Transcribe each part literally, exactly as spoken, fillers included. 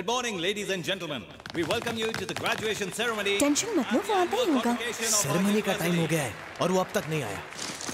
Good morning, ladies and gentlemen. We welcome you to the graduation ceremony. Tension मत लो, वो आता ही होगा। सेरेमनी का टाइम हो गया है और वो अब तक नहीं आया।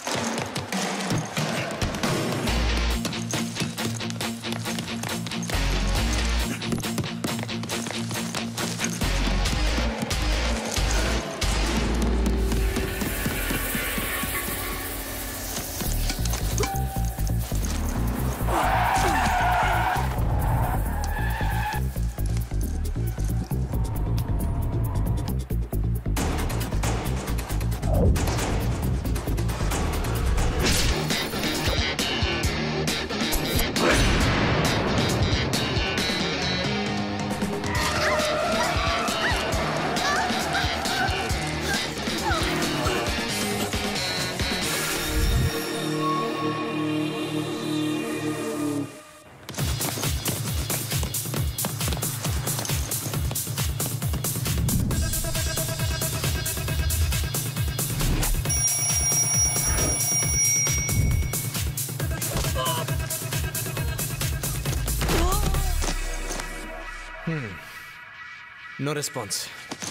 No response.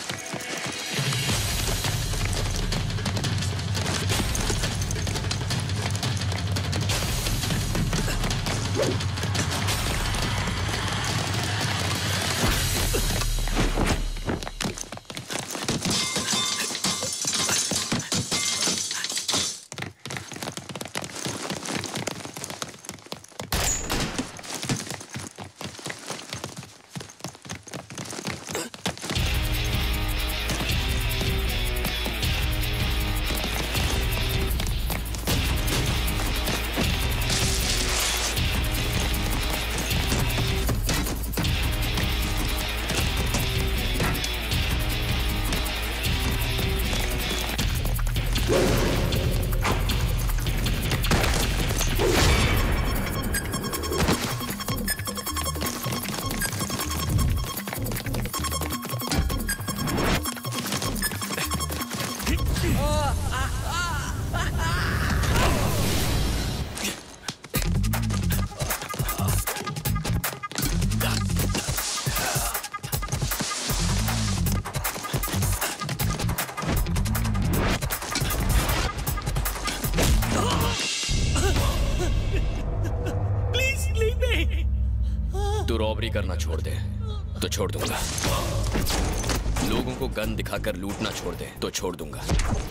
करना छोड़ दे तो छोड़ दूंगा। लोगों को गन दिखाकर लूटना छोड़ दे तो छोड़ दूंगा।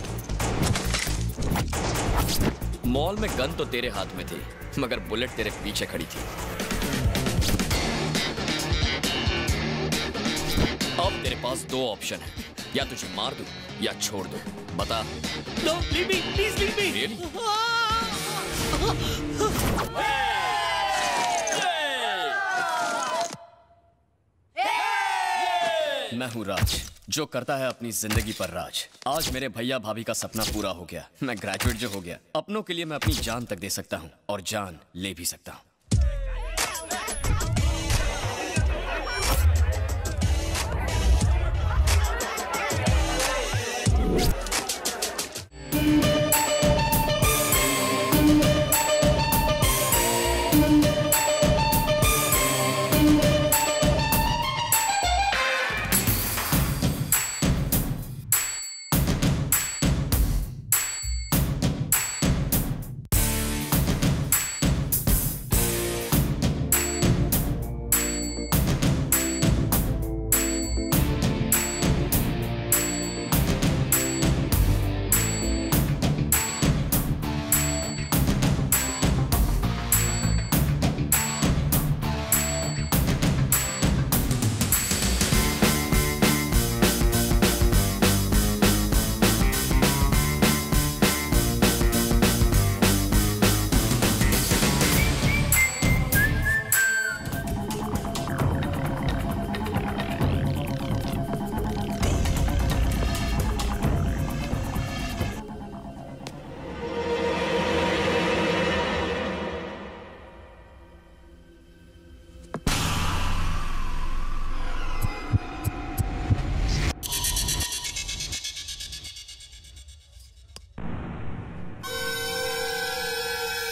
मॉल में गन तो तेरे हाथ में थी मगर बुलेट तेरे पीछे खड़ी थी। अब तेरे पास दो ऑप्शन है, या तुझे मार दूं या छोड़ दूं, बता। No, leave me, please leave me. Really? मैं हूँ राज, जो करता है अपनी जिंदगी पर राज। आज मेरे भैया भाभी का सपना पूरा हो गया। मैं ग्रेजुएट जो हो गया, अपनों के लिए मैं अपनी जान तक दे सकता हूँ और जान ले भी सकता हूँ।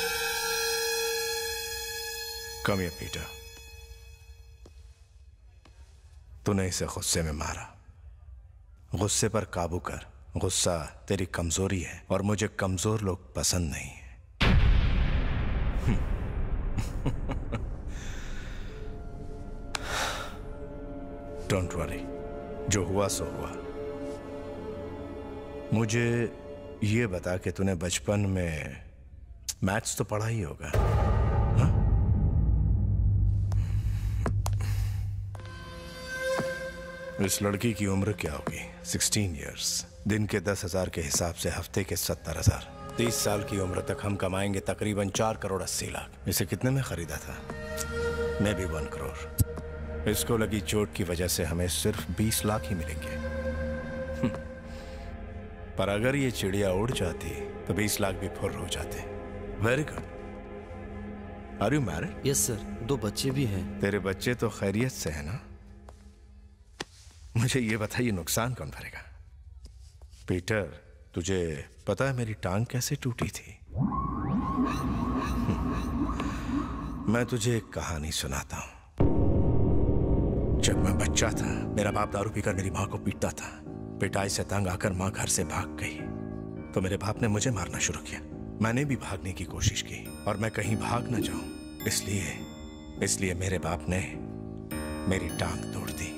Come here, Peter. तूने इसे गुस्से में मारा। गुस्से पर काबू कर। गुस्सा तेरी कमजोरी है और मुझे कमजोर लोग पसंद नहीं है। डोंट वरी, जो हुआ सो हुआ। मुझे ये बता कि तूने बचपन में मैथ्स तो पढ़ा ही होगा, हा? इस लड़की की उम्र क्या होगी? Sixteen years. दिन के दस हजार के हिसाब से हफ्ते के सत्तर हजार। तीस साल की उम्र तक हम कमाएंगे तकरीबन चार करोड़ अस्सी लाख। इसे कितने में खरीदा था? मैं भी वन करोड़। इसको लगी चोट की वजह से हमें सिर्फ बीस लाख ही मिलेंगे। पर अगर ये चिड़िया उड़ जाती तो बीस लाख भी फुर्र हो जाते। Very good. Are you married? Yes sir, दो बच्चे भी हैं। तेरे बच्चे तो खैरियत से है ना? मुझे ये बताइए, नुकसान कौन भरेगा? पीटर, तुझे पता है मेरी टांग कैसे टूटी थी? मैं तुझे एक कहानी सुनाता हूं। जब मैं बच्चा था, मेरा बाप दारू पीकर मेरी मां को पीटता था। पिटाई से तंग आकर मां घर से भाग गई तो मेरे बाप ने मुझे मारना शुरू किया। मैंने भी भागने की कोशिश की और मैं कहीं भाग न जाऊं, इसलिए इसलिए मेरे बाप ने मेरी टांग तोड़ दी।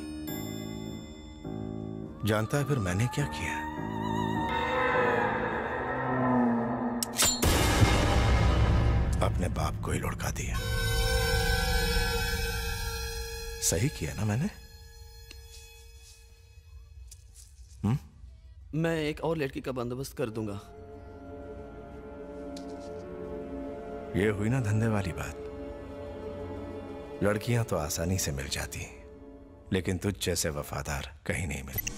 जानता है फिर मैंने क्या किया? अपने बाप को ही लुढ़का दिया। सही किया ना मैंने? हुँ? मैं एक और लड़की का बंदोबस्त कर दूंगा। ये हुई ना धंधे वाली बात। लड़कियां तो आसानी से मिल जाती हैं, लेकिन तुझ जैसे वफादार कहीं नहीं मिलती।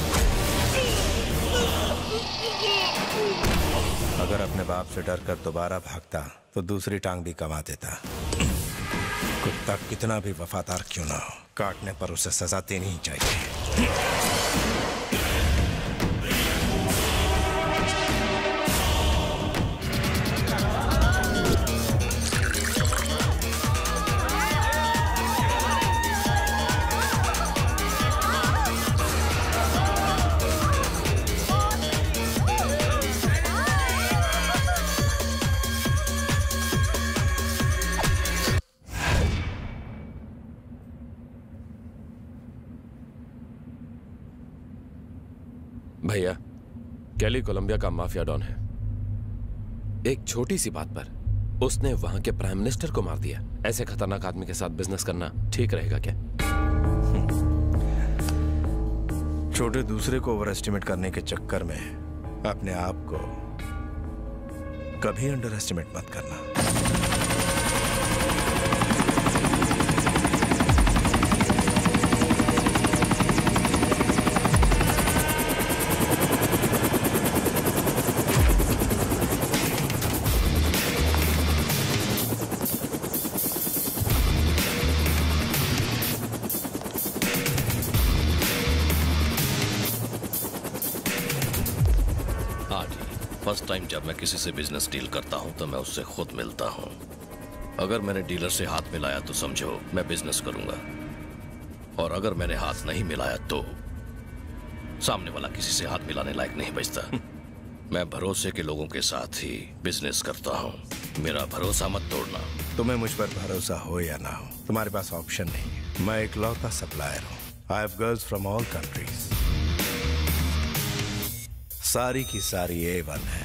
अगर अपने बाप से डरकर दोबारा भागता तो दूसरी टांग भी कमा देता। कुत्ता कितना भी वफादार क्यों ना हो, काटने पर उसे सजा देनी ही चाहिए। भैया, कैली कोलंबिया का माफिया डॉन है। एक छोटी सी बात पर उसने वहां के प्राइम मिनिस्टर को मार दिया। ऐसे खतरनाक आदमी के साथ बिजनेस करना ठीक रहेगा क्या? छोटे दूसरे को ओवर एस्टिमेट करने के चक्कर में अपने आप को कभी अंडर एस्टिमेट मत करना। फर्स्ट टाइम जब मैं किसी से बिजनेस डील करता हूं तो मैं उससे खुद मिलता हूं। अगर मैंने डीलर से हाथ मिलाया तो समझो मैं बिजनेस करूंगा, और अगर मैंने हाथ नहीं मिलाया तो सामने वाला किसी से हाथ मिलाने लायक नहीं बचता। मैं भरोसे के लोगों के साथ ही बिजनेस करता हूं। मेरा भरोसा मत तोड़ना। तुम्हें मुझ पर भरोसा हो या ना हो, तुम्हारे पास ऑप्शन नहीं है। मैं एक लौता सप्लायर हूं। I have girls from all countries. सारी की सारी ए वन है।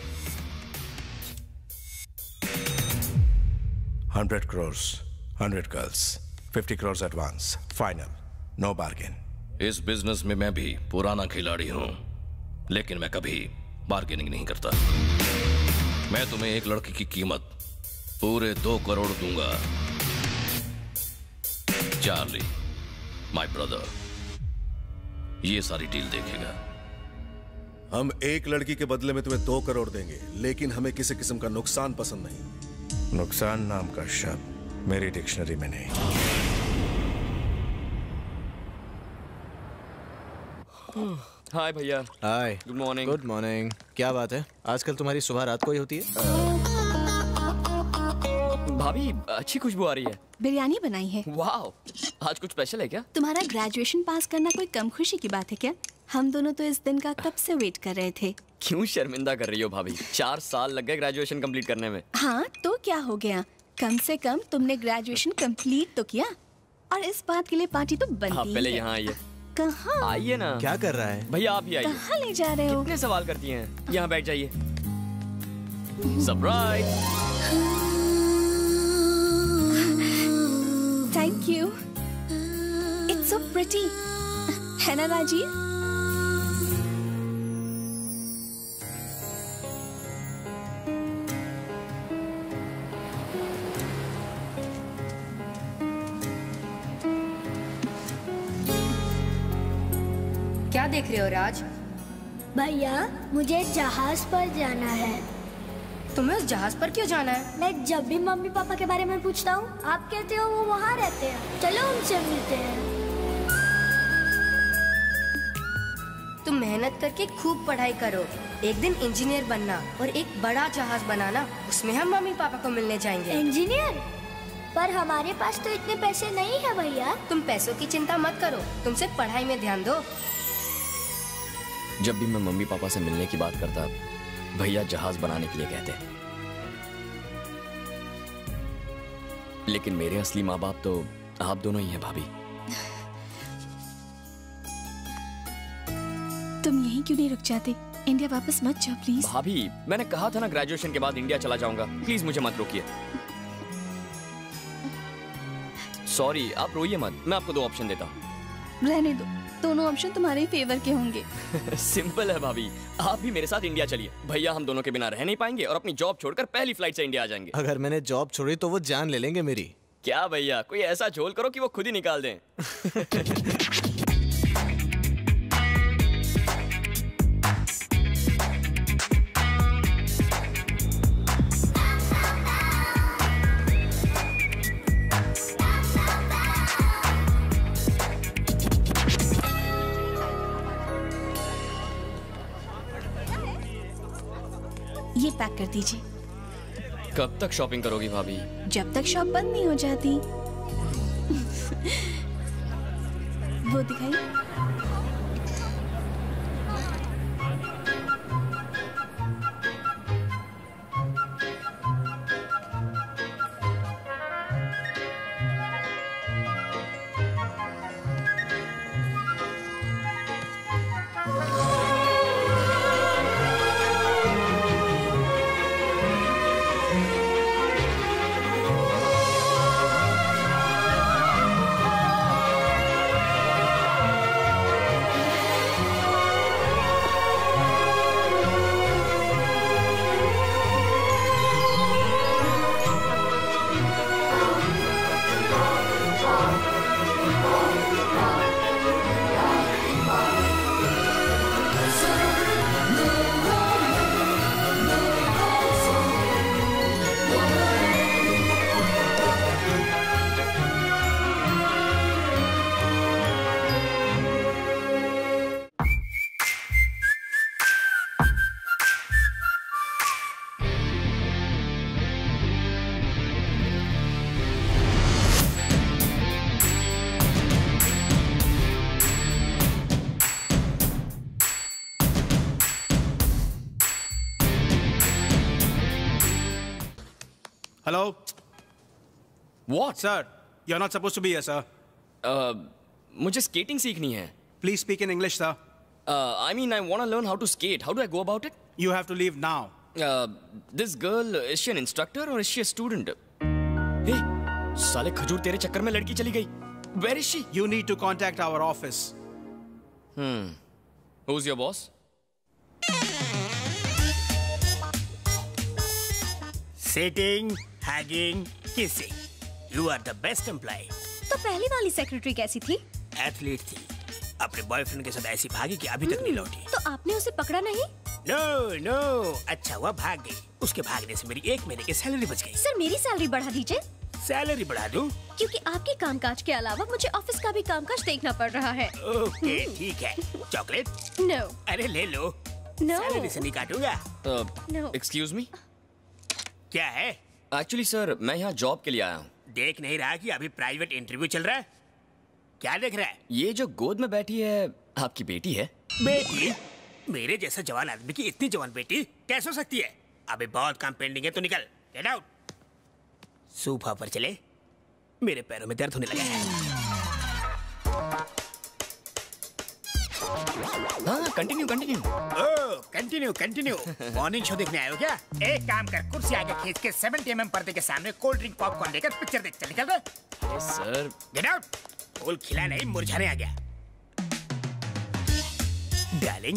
Hundred crores, hundred girls, fifty crores advance, final, no bargain. इस बिजनेस में मैं भी पुराना खिलाड़ी हूं, लेकिन मैं कभी बार्गेनिंग नहीं करता। मैं तुम्हें एक लड़की की कीमत पूरे दो करोड़ दूंगा। चार्ली, माय ब्रदर, ये सारी डील देखेगा। हम एक लड़की के बदले में तुम्हें दो करोड़ देंगे, लेकिन हमें किसी किस्म का नुकसान पसंद नहीं। नुकसान नाम का शब्द मेरी डिक्शनरी में नहीं। हाय भैया। Hi. Good morning. Good morning. क्या बात है, आजकल तुम्हारी सुबह रात को ही होती है? भाभी अच्छी खुशबू आ रही है। बिरयानी बनाई है। वाओ, आज कुछ स्पेशल है क्या? तुम्हारा ग्रेजुएशन पास करना कोई कम खुशी की बात है क्या? हम दोनों तो इस दिन का कब से वेट कर रहे थे। क्यों शर्मिंदा कर रही हो भाभी? चार साल लग गए ग्रेजुएशन कंप्लीट करने में। हाँ तो क्या हो गया, कम से कम तुमने ग्रेजुएशन कंप्लीट तो किया, और इस बात के लिए पार्टी तो बनती आप पहले यहाँ आइए। कहाँ? आइए ना। क्या कर रहा है भैया? आप ही आइए। कहाँ ले जा रहे हो? कितने सवाल करती हैं? यहाँ बैठ जाइए। Surprise. Thank you, it's so pretty, है ना राजीव? क्या देख रहे हो राज? भैया मुझे जहाज पर जाना है। तुम्हें उस जहाज पर क्यों जाना है? मैं जब भी मम्मी पापा के बारे में पूछता हूँ, आप कहते हो वो वहाँ रहते हैं। चलो उनसे मिलते हैं। तुम मेहनत करके खूब पढ़ाई करो, एक दिन इंजीनियर बनना और एक बड़ा जहाज बनाना, उसमें हम मम्मी पापा को मिलने जाएंगे। इंजीनियर? पर हमारे पास तो इतने पैसे नहीं है भैया। तुम पैसों की चिंता मत करो, तुम सिर्फ पढ़ाई में ध्यान दो। जब भी मैं मम्मी पापा से मिलने की बात करता, भैया जहाज बनाने के लिए कहते, लेकिन मेरे असली माँ बाप तो आप दोनों ही हैं भाभी। तुम यहीं क्यों नहीं रुक जाते? इंडिया वापस मत जाओ प्लीज। भाभी मैंने कहा था ना ग्रेजुएशन के बाद इंडिया चला जाऊंगा, प्लीज मुझे मत रोकिए। सॉरी, आप रोइए मत, मैं आपको दो ऑप्शन देता हूँ। रहने दो, दोनों ऑप्शन तुम्हारे ही फेवर के होंगे। सिंपल है भाभी, आप भी मेरे साथ इंडिया चलिए। भैया हम दोनों के बिना रह नहीं पाएंगे और अपनी जॉब छोड़कर पहली फ्लाइट से इंडिया आ जाएंगे। अगर मैंने जॉब छोड़ी तो वो जान ले लेंगे मेरी। क्या भैया, कोई ऐसा झोल करो कि वो खुद ही निकाल दें। ये पैक कर दीजिए। कब तक शॉपिंग करोगी भाभी? जब तक शॉप बंद नहीं हो जाती। वो दिखाइए। Hello? What? Sir, you're not supposed to be here, sir. Uh, मुझे skating सीखनी है. Please speak in English, sir. Uh, I mean, I want to learn how to skate. How do I go about it? You have to leave now. Uh, this girl, is she an instructor or is she a student? Hey, साले खजूर तेरे चक्कर में लड़की चली गई. Where is she? You need to contact our office. Hmm. Who's your boss? Sitting, hugging, kissing. You are the best employee. तो पहली वाली सेक्रेटरी कैसी थी? एथलीट थी, अपने बॉयफ्रेंड के साथ ऐसी भागी कि अभी तक नहीं लौटी। तो आपने उसे पकड़ा नहीं? नो नो, अच्छा हुआ भाग गई। उसके भागने से मेरी एक महीने की सैलरी बच गई। सर मेरी सैलरी बढ़ा दीजिए। सैलरी बढ़ा दूं? क्योंकि आपके कामकाज के अलावा मुझे ऑफिस का भी कामकाज देखना पड़ रहा है। ओके ठीक है। चॉकलेट? नो। अरे ले लो। नो। सैलरी से नहीं काटूंगा। Uh, No. Excuse me? क्या है? एक्चुअली सर मैं यहाँ जॉब के लिए आया हूँ। देख नहीं रहा कि अभी प्राइवेट इंटरव्यू चल रहा है? क्या देख रहा है? ये जो गोद में बैठी है आपकी बेटी है? बेटी? मेरे जैसा जवान आदमी की इतनी जवान बेटी कैसे हो सकती है? अभी बहुत काम पेंडिंग है, तो निकल, गेट आउट। सोफा पर चले, मेरे पैरों में दर्द होने लगा है। हाँ, continue continue. Oh, continue continue. Morning show देखने आए हो क्या? एक काम कर, कुर्सी आगे खींच के सेवेंटी एम एम पर्दे के सामने कोल्ड ड्रिंक पॉपकॉर्न लेकर पिक्चर देख चल, निकल रहा। Sir get out. फूल खिला नहीं, मुरझाने आ गया। डार्लिंग,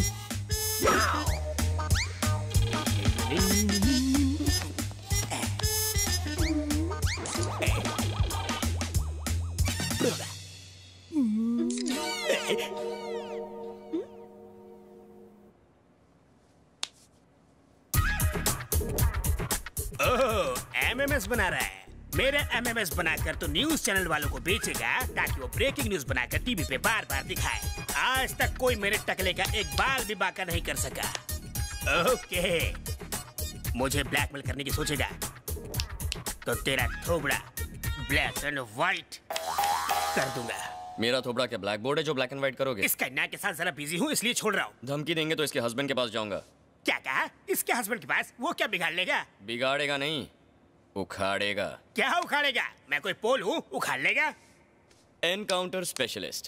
एमएमएस बना रहा है। मेरा एमएमएस बनाकर तो न्यूज चैनल वालों को बेचेगा ताकि वो ब्रेकिंग न्यूज बनाकर टीवी पे बार बार दिखाए। आज तक कोई मेरे टकले का एक बाल भी बाका नहीं कर सका। ओके, मुझे ब्लैकमेल करने की सोचेगा तो तेरा थोबड़ा ब्लैक एंड व्हाइट कर दूंगा। मेरा थोबड़ा क्या ब्लैक बोर्ड है जो ब्लैक एंड व्हाइट करोगे? इस कन्या के साथ जरा बिजी हूँ इसलिए छोड़ रहा हूँ। धमकी देंगे तो इसके हस्बैंड के पास जाऊंगा। क्या कहा? इसके हस्बैंड के पास? वो क्या बिगाड़ लेगा? बिगाड़ेगा नहीं, उखाड़ेगा। क्या उखाड़ेगा? मैं कोई पोल हूँ उखाड़ लेगा? Encounter specialist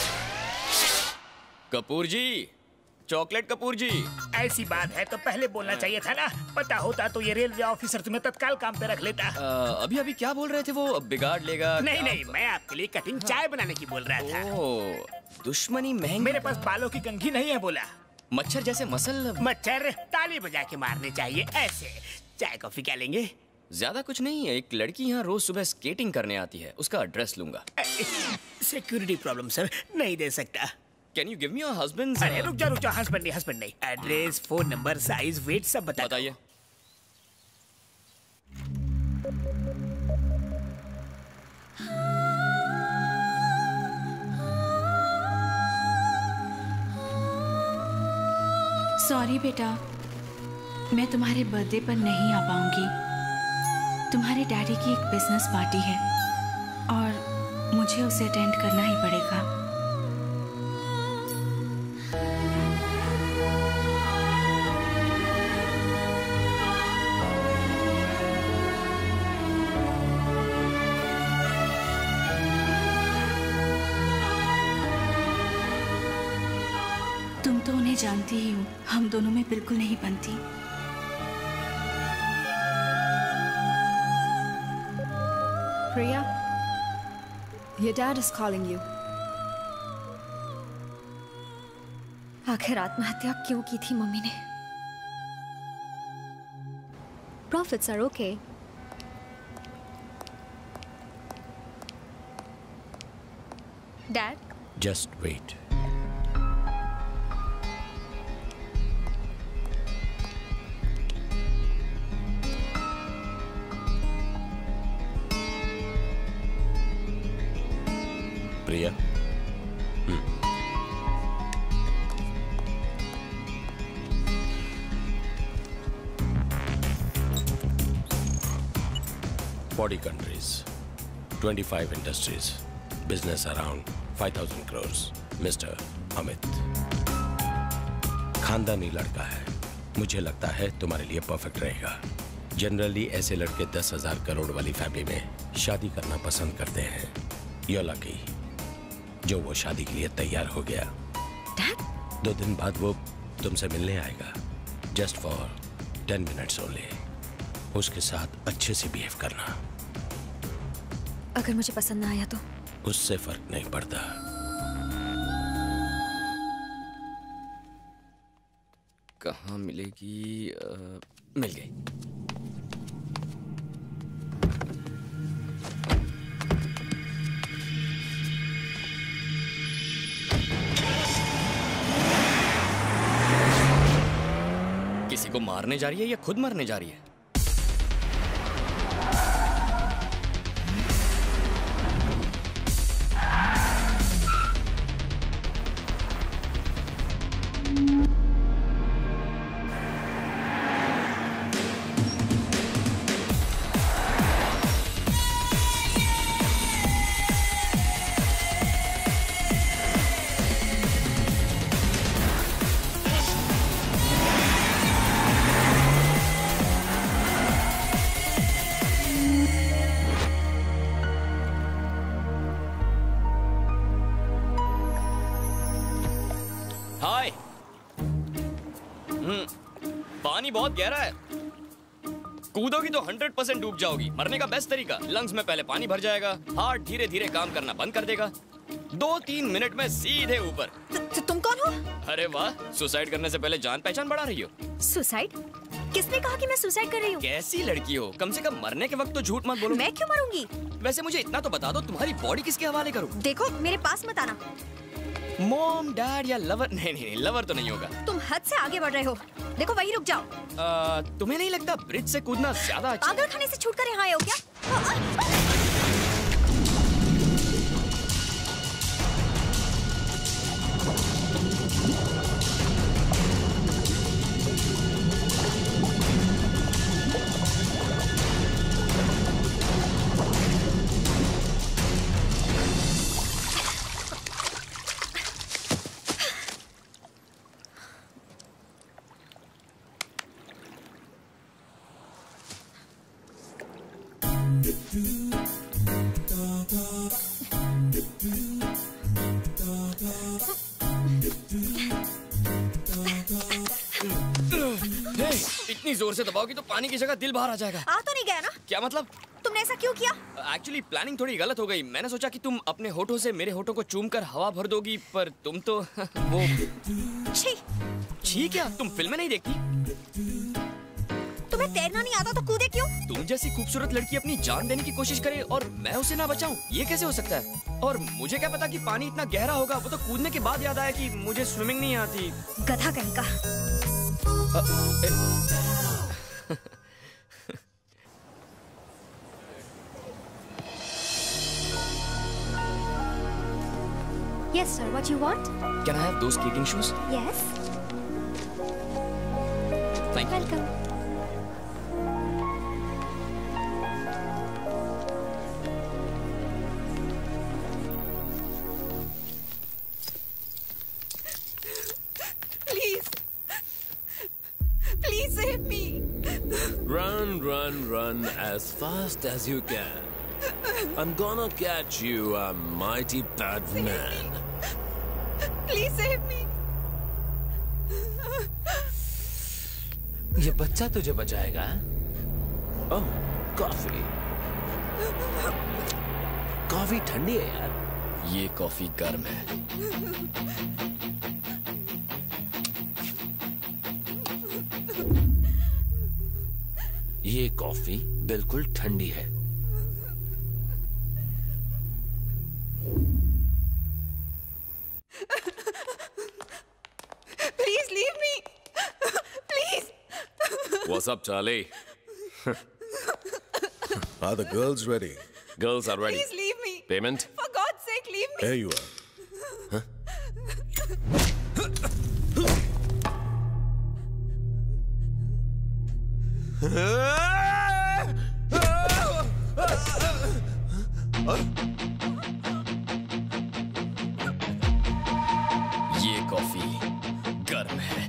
Kapoor ji, chocolate Kapoor ji. ऐसी बात है तो पहले बोलना चाहिए था ना। पता होता तो ये रेलवे ऑफिसर तुम्हें तत्काल काम पे रख लेता। आ, अभी अभी क्या बोल रहे थे वो? बिगाड़ लेगा? नहीं नहीं, मैं आपके लिए कटिंग चाय बनाने की बोल रहा था। ओह, दुश्मनी महंगी। मेरे पास बालों की कंघी नहीं है बोला। मच्छर जैसे मसल। मच्छर ताली बजा के मारने चाहिए ऐसे। चाय कॉफी क्या लेंगे? ज्यादा कुछ नहीं है, एक लड़की यहाँ रोज सुबह स्केटिंग करने आती है, उसका एड्रेस लूंगा। सिक्योरिटी प्रॉब्लम सर, नहीं दे सकता। Can you give me your husband? अरे रुक जा रुक जा, हस्बैंड नहीं हस्बैंड नहीं। Address, phone number, size, weight सब बता। बताइए। सॉरी बेटा, मैं तुम्हारे बर्थडे पर नहीं आ पाऊंगी। तुम्हारे डैडी की एक बिजनेस पार्टी है और मुझे उसे अटेंड करना ही पड़ेगा। तुम तो उन्हें जानती ही हो, हम दोनों में बिल्कुल नहीं बनती। Priya, your dad is calling you. आखिर आत्महत्या क्यों की थी मम्मी ने? Profits are okay. Dad? Just wait. Priya, forty countries, twenty-five industries, business around five thousand crores. Mister Amit, खानदानी लड़का है, मुझे लगता है तुम्हारे लिए परफेक्ट रहेगा। जनरली ऐसे लड़के दस हजार करोड़ वाली फैमिली में शादी करना पसंद करते हैं। You're lucky, जो वो शादी के लिए तैयार हो गया। Dad? दो दिन बाद वो तुमसे मिलने आएगा, just for ten minutes only. उसके साथ अच्छे से बिहेव करना। अगर मुझे पसंद ना आया तो? उससे फर्क नहीं पड़ता। कहाँ मिलेगी? आ, मिल गई। किसी को मारने जा रही है या खुद मरने जा रही है? पानी बहुत गहरा है, कूदोगी तो हंड्रेड परसेंट डूब जाओगी। मरने का बेस्ट तरीका, लंग्स में पहले पानी भर जाएगा, हार्ट धीरे धीरे काम करना बंद कर देगा, दो तीन मिनट में सीधे ऊपर। तो तुम कौन हो? अरे वाह, सुसाइड करने से पहले जान पहचान बढ़ा रही हो। सुसाइड? किसने कहा कि मैं सुसाइड कर रही हूँ? कैसी लड़की हो, कम से कम मरने के वक्त तो झूठ मत बोलो। मैं क्यों मरूंगी? वैसे मुझे इतना तो बता दो, तुम्हारी बॉडी किसके हवाले करूँ? देखो मेरे पास मत आना। मॉम, डैड या लवर? नहीं नहीं नहीं, लवर तो नहीं होगा। तुम हद से आगे बढ़ रहे हो। देखो वहीं रुक जाओ। आ, तुम्हें नहीं लगता ब्रिज से कूदना ज्यादा अच्छा? पागल खाने से छूटकर यहाँ आए हो क्या? इतनी जोर से दबाओगी तो पानी की जगह दिल बाहर आ जाएगा। आ तो नहीं गया ना? क्या मतलब? तुमने ऐसा क्यों किया? एक्चुअली प्लानिंग थोड़ी गलत हो गई। मैंने सोचा कि तुम अपने होठों से मेरे होठों को चूमकर हवा भर दोगी, पर तुम तो वो छी। छी क्या? तुम फिल्में नहीं देखती? तुम्हें तैरना नहीं आता तो कूदे क्यों? तुम जैसी खूबसूरत लड़की अपनी जान देने की कोशिश करे और मैं उसे ना बचाऊं, ये कैसे हो सकता है? और मुझे क्या पता कि पानी इतना गहरा होगा। वो तो कूदने के बाद याद आया कि मुझे स्विमिंग नहीं आती। गधा कहीं का। Yes, sir. What you want? Can I have those kicking shoes? Yes. Thank you. Welcome. Please. Please save me. Run, run, run as fast as you can. I'm gonna catch you, a mighty bad man. Please save me. ये बच्चा तुझे बचाएगा? ओह, coffee. Coffee ठंडी है यार। ये coffee गर्म है। ये कॉफी बिल्कुल ठंडी है। Please leave me. Please. What's up, Charlie? Are the girls ready? Girls are ready. Please leave me. Payment? For God's sake, leave me. Here you are. ये कॉफी गर्म है।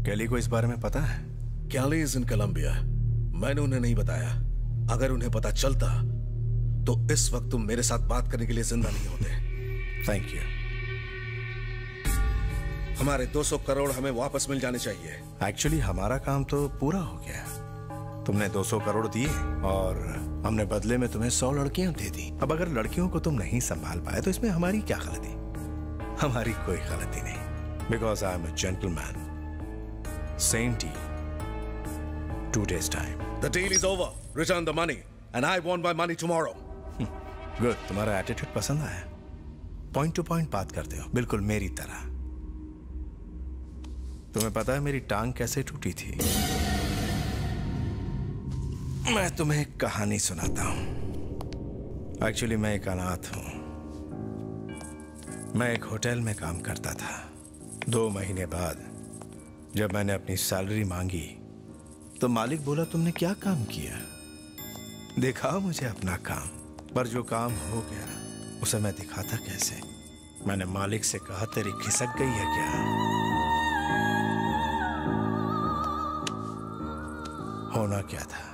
कैली को इस बारे में पता है? Kelly is in Colombia. मैंने उन्हें नहीं बताया। अगर उन्हें पता चलता तो इस वक्त तुम मेरे साथ बात करने के लिए जिंदा नहीं होते। Thank you. हमारे दो सौ करोड़ हमें वापस मिल जाने चाहिए। एक्चुअली हमारा काम तो पूरा हो गया। तुमने दो सौ करोड़ दिए और हमने बदले में तुम्हें सौ लड़कियां दे दी। अब अगर लड़कियों को तुम नहीं संभाल पाए तो इसमें हमारी क्या गलती? हमारी कोई गलती नहीं। Because I am a gentleman. Same टी two days time. The deal is over. Return the money and I want my money tomorrow. Good. तुम्हारा एटीट्यूड पसंद आया। पॉइंट टू पॉइंट बात करते हो, बिल्कुल मेरी तरह। तुम्हें पता है मेरी टांग कैसे टूटी थी? मैं तुम्हें एक कहानी सुनाता हूं। एक्चुअली मैं एक अनाथ हूं। मैं एक होटल में काम करता था। दो महीने बाद जब मैंने अपनी सैलरी मांगी तो मालिक बोला, तुमने क्या काम किया? दिखाओ मुझे अपना काम। पर जो काम हो गया उसे मैं दिखाता कैसे? मैंने मालिक से कहा, तेरी खिसक गई है क्या? होना क्या था?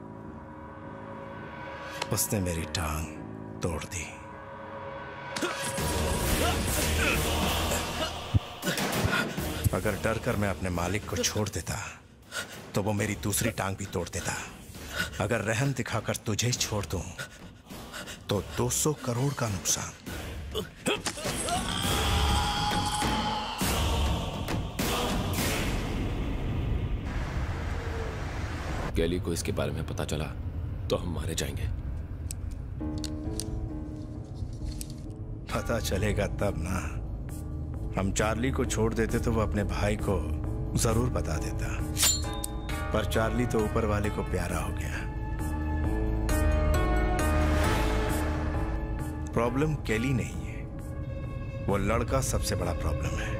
उसने मेरी टांग तोड़ दी। अगर डर कर मैं अपने मालिक को छोड़ देता तो वो मेरी दूसरी टांग भी तोड़ देता। अगर रहम दिखाकर तुझे छोड़ दूं तो दो सौ करोड़ का नुकसान। कैली को इसके बारे में पता चला तो हम मारे जाएंगे। पता चलेगा तब ना। हम चार्ली को छोड़ देते तो वो अपने भाई को जरूर बता देता। पर चार्ली तो ऊपर वाले को प्यारा हो गया। प्रॉब्लम कैली नहीं है, वो लड़का सबसे बड़ा प्रॉब्लम है।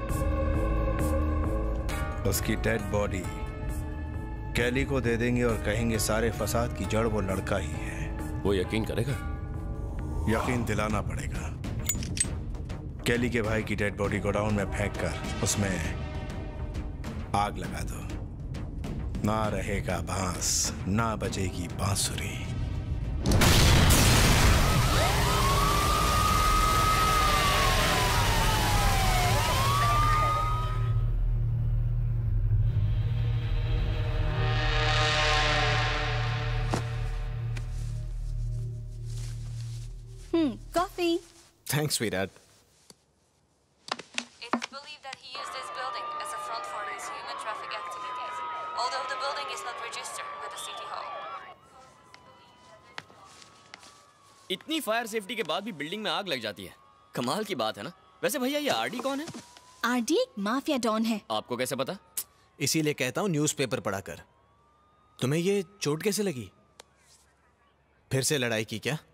उसकी डेड बॉडी कैली को दे देंगे और कहेंगे सारे फसाद की जड़ वो लड़का ही है। वो यकीन करेगा? यकीन दिलाना पड़ेगा। कैली के भाई की डेड बॉडी गोडाउन में फेंक कर उसमें आग लगा दो। ना रहेगा बांस, ना बजेगी बांसुरी। Hmm, coffee. Thanks, sweetheart. It's believed that he used this building as a front for his human traffic activities, although the building is not registered with the city hall. इतनी फायर सेफ्टी के बाद भी building में आग लग जाती है। कमाल की बात है ना। वैसे भैया ये आरडी कौन है? आरडी एक माफिया डॉन है। आपको कैसे पता? इसीलिए कहता हूँ न्यूज़पेपर पढ़ा कर। तुम्हें ये चोट कैसे लगी? फिर से लड़ाई की क्या?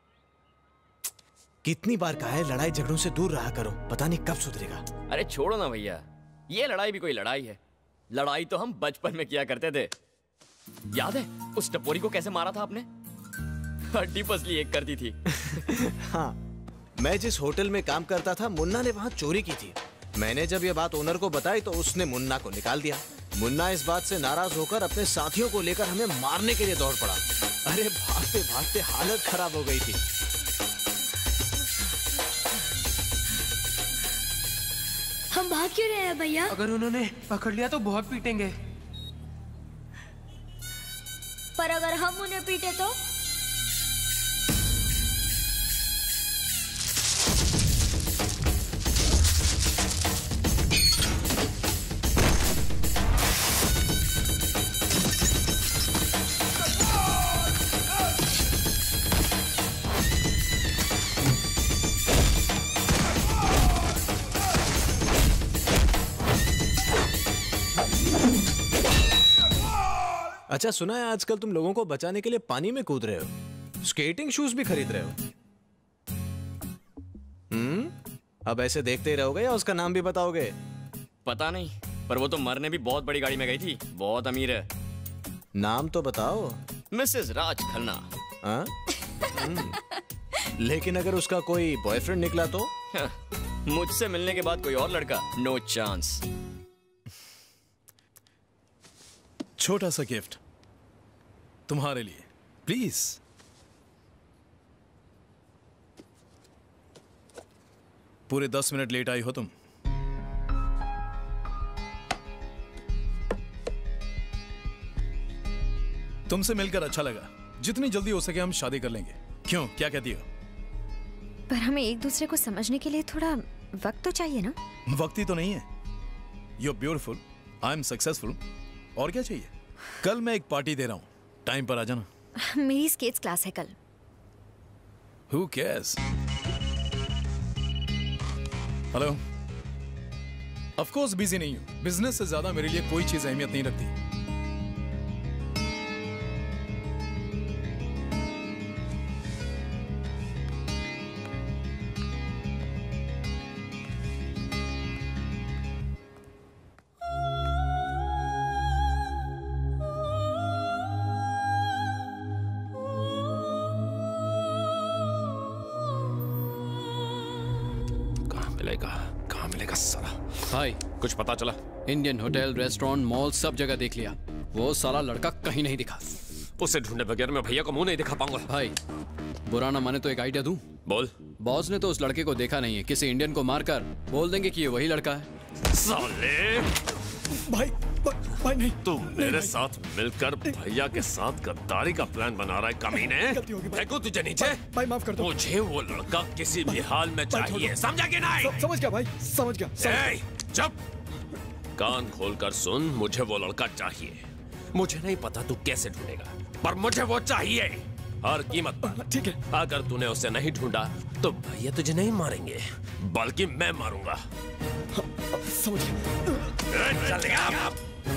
कितनी बार कहा है लड़ाई झगड़ों से दूर रहा करो, पता नहीं कब सुधरेगा। अरे छोड़ो ना भैया, ये लड़ाई भी कोई लड़ाई है। लड़ाई तो हम बचपन में किया करते थे। याद है उस टपोरी को कैसे मारा था आपने? हड्डी पसली एक कर दी थी। हाँ, मैं जिस होटल में काम करता था मुन्ना ने वहां चोरी की थी। मैंने जब ये बात ओनर को बताई तो उसने मुन्ना को निकाल दिया। मुन्ना इस बात से नाराज होकर अपने साथियों को लेकर हमें मारने के लिए दौड़ पड़ा। अरे भागते भागते हालत खराब हो गई थी। हम भाग क्यों रहे हैं भैया? अगर उन्होंने पकड़ लिया तो बहुत पीटेंगे। पर अगर हम उन्हें पीटे तो? अच्छा सुना है आजकल तुम लोगों को बचाने के लिए पानी में कूद रहे हो, स्केटिंग शूज भी खरीद रहे हो। हम्म, अब ऐसे देखते ही रहोगे या उसका नाम भी बताओगे? पता नहीं, पर वो तो मरने भी बहुत बड़ी गाड़ी में गई थी। बहुत अमीर है। नाम तो बताओ। मिसेस राज खन्ना। हाँ? लेकिन अगर उसका कोई बॉयफ्रेंड निकला तो? मुझसे मिलने के बाद कोई और लड़का? No chance. छोटा सा गिफ्ट तुम्हारे लिए, प्लीज। पूरे दस मिनट लेट आई हो तुम। तुमसे मिलकर अच्छा लगा। जितनी जल्दी हो सके हम शादी कर लेंगे। क्यों, क्या कहती हो? पर हमें एक दूसरे को समझने के लिए थोड़ा वक्त तो चाहिए ना। वक्त ही तो नहीं है। You are beautiful, I am successful, और क्या चाहिए? कल मैं एक पार्टी दे रहा हूं, टाइम पर आ जाना। मेरी स्केट्स क्लास है कल। Who cares? Hello. Of course busy नहीं हूं। बिजनेस से ज्यादा मेरे लिए कोई चीज अहमियत नहीं रखती। कहाँ मिलेगा साला? भाई कुछ पता चला? इंडियन होटल, रेस्टोरेंट, मॉल सब जगह देख लिया, वो साला लड़का कहीं नहीं दिखा। उसे ढूंढने बगैर मैं भैया को मुंह नहीं दिखा पाऊंगा। भाई बुरा ना माने तो एक आइडिया दूं? बोल। बॉस ने तो उस लड़के को देखा नहीं है, किसी इंडियन को मारकर बोल देंगे कि ये वही लड़का है। साले भाई भाई नहीं, तू मेरे साथ मिलकर भैया के साथ गद्दारी का प्लान बना रहा है कमीने। फेंकू तुझे नीचे। भाई माफ कर दो। मुझे वो लड़का किसी भी हाल में चाहिए, समझा कि नहीं? समझ गया भाई, समझ गया। चुप, कान खोलकर सुन, मुझे वो लड़का चाहिए। मुझे नहीं पता तू कैसे ढूंढेगा, पर मुझे वो चाहिए हर कीमत पर। ठीक है। अगर तूने उसे नहीं ढूंढा तो भैया तुझे नहीं मारेंगे, बल्कि मैं मारूंगा। समझ गया। चल गया।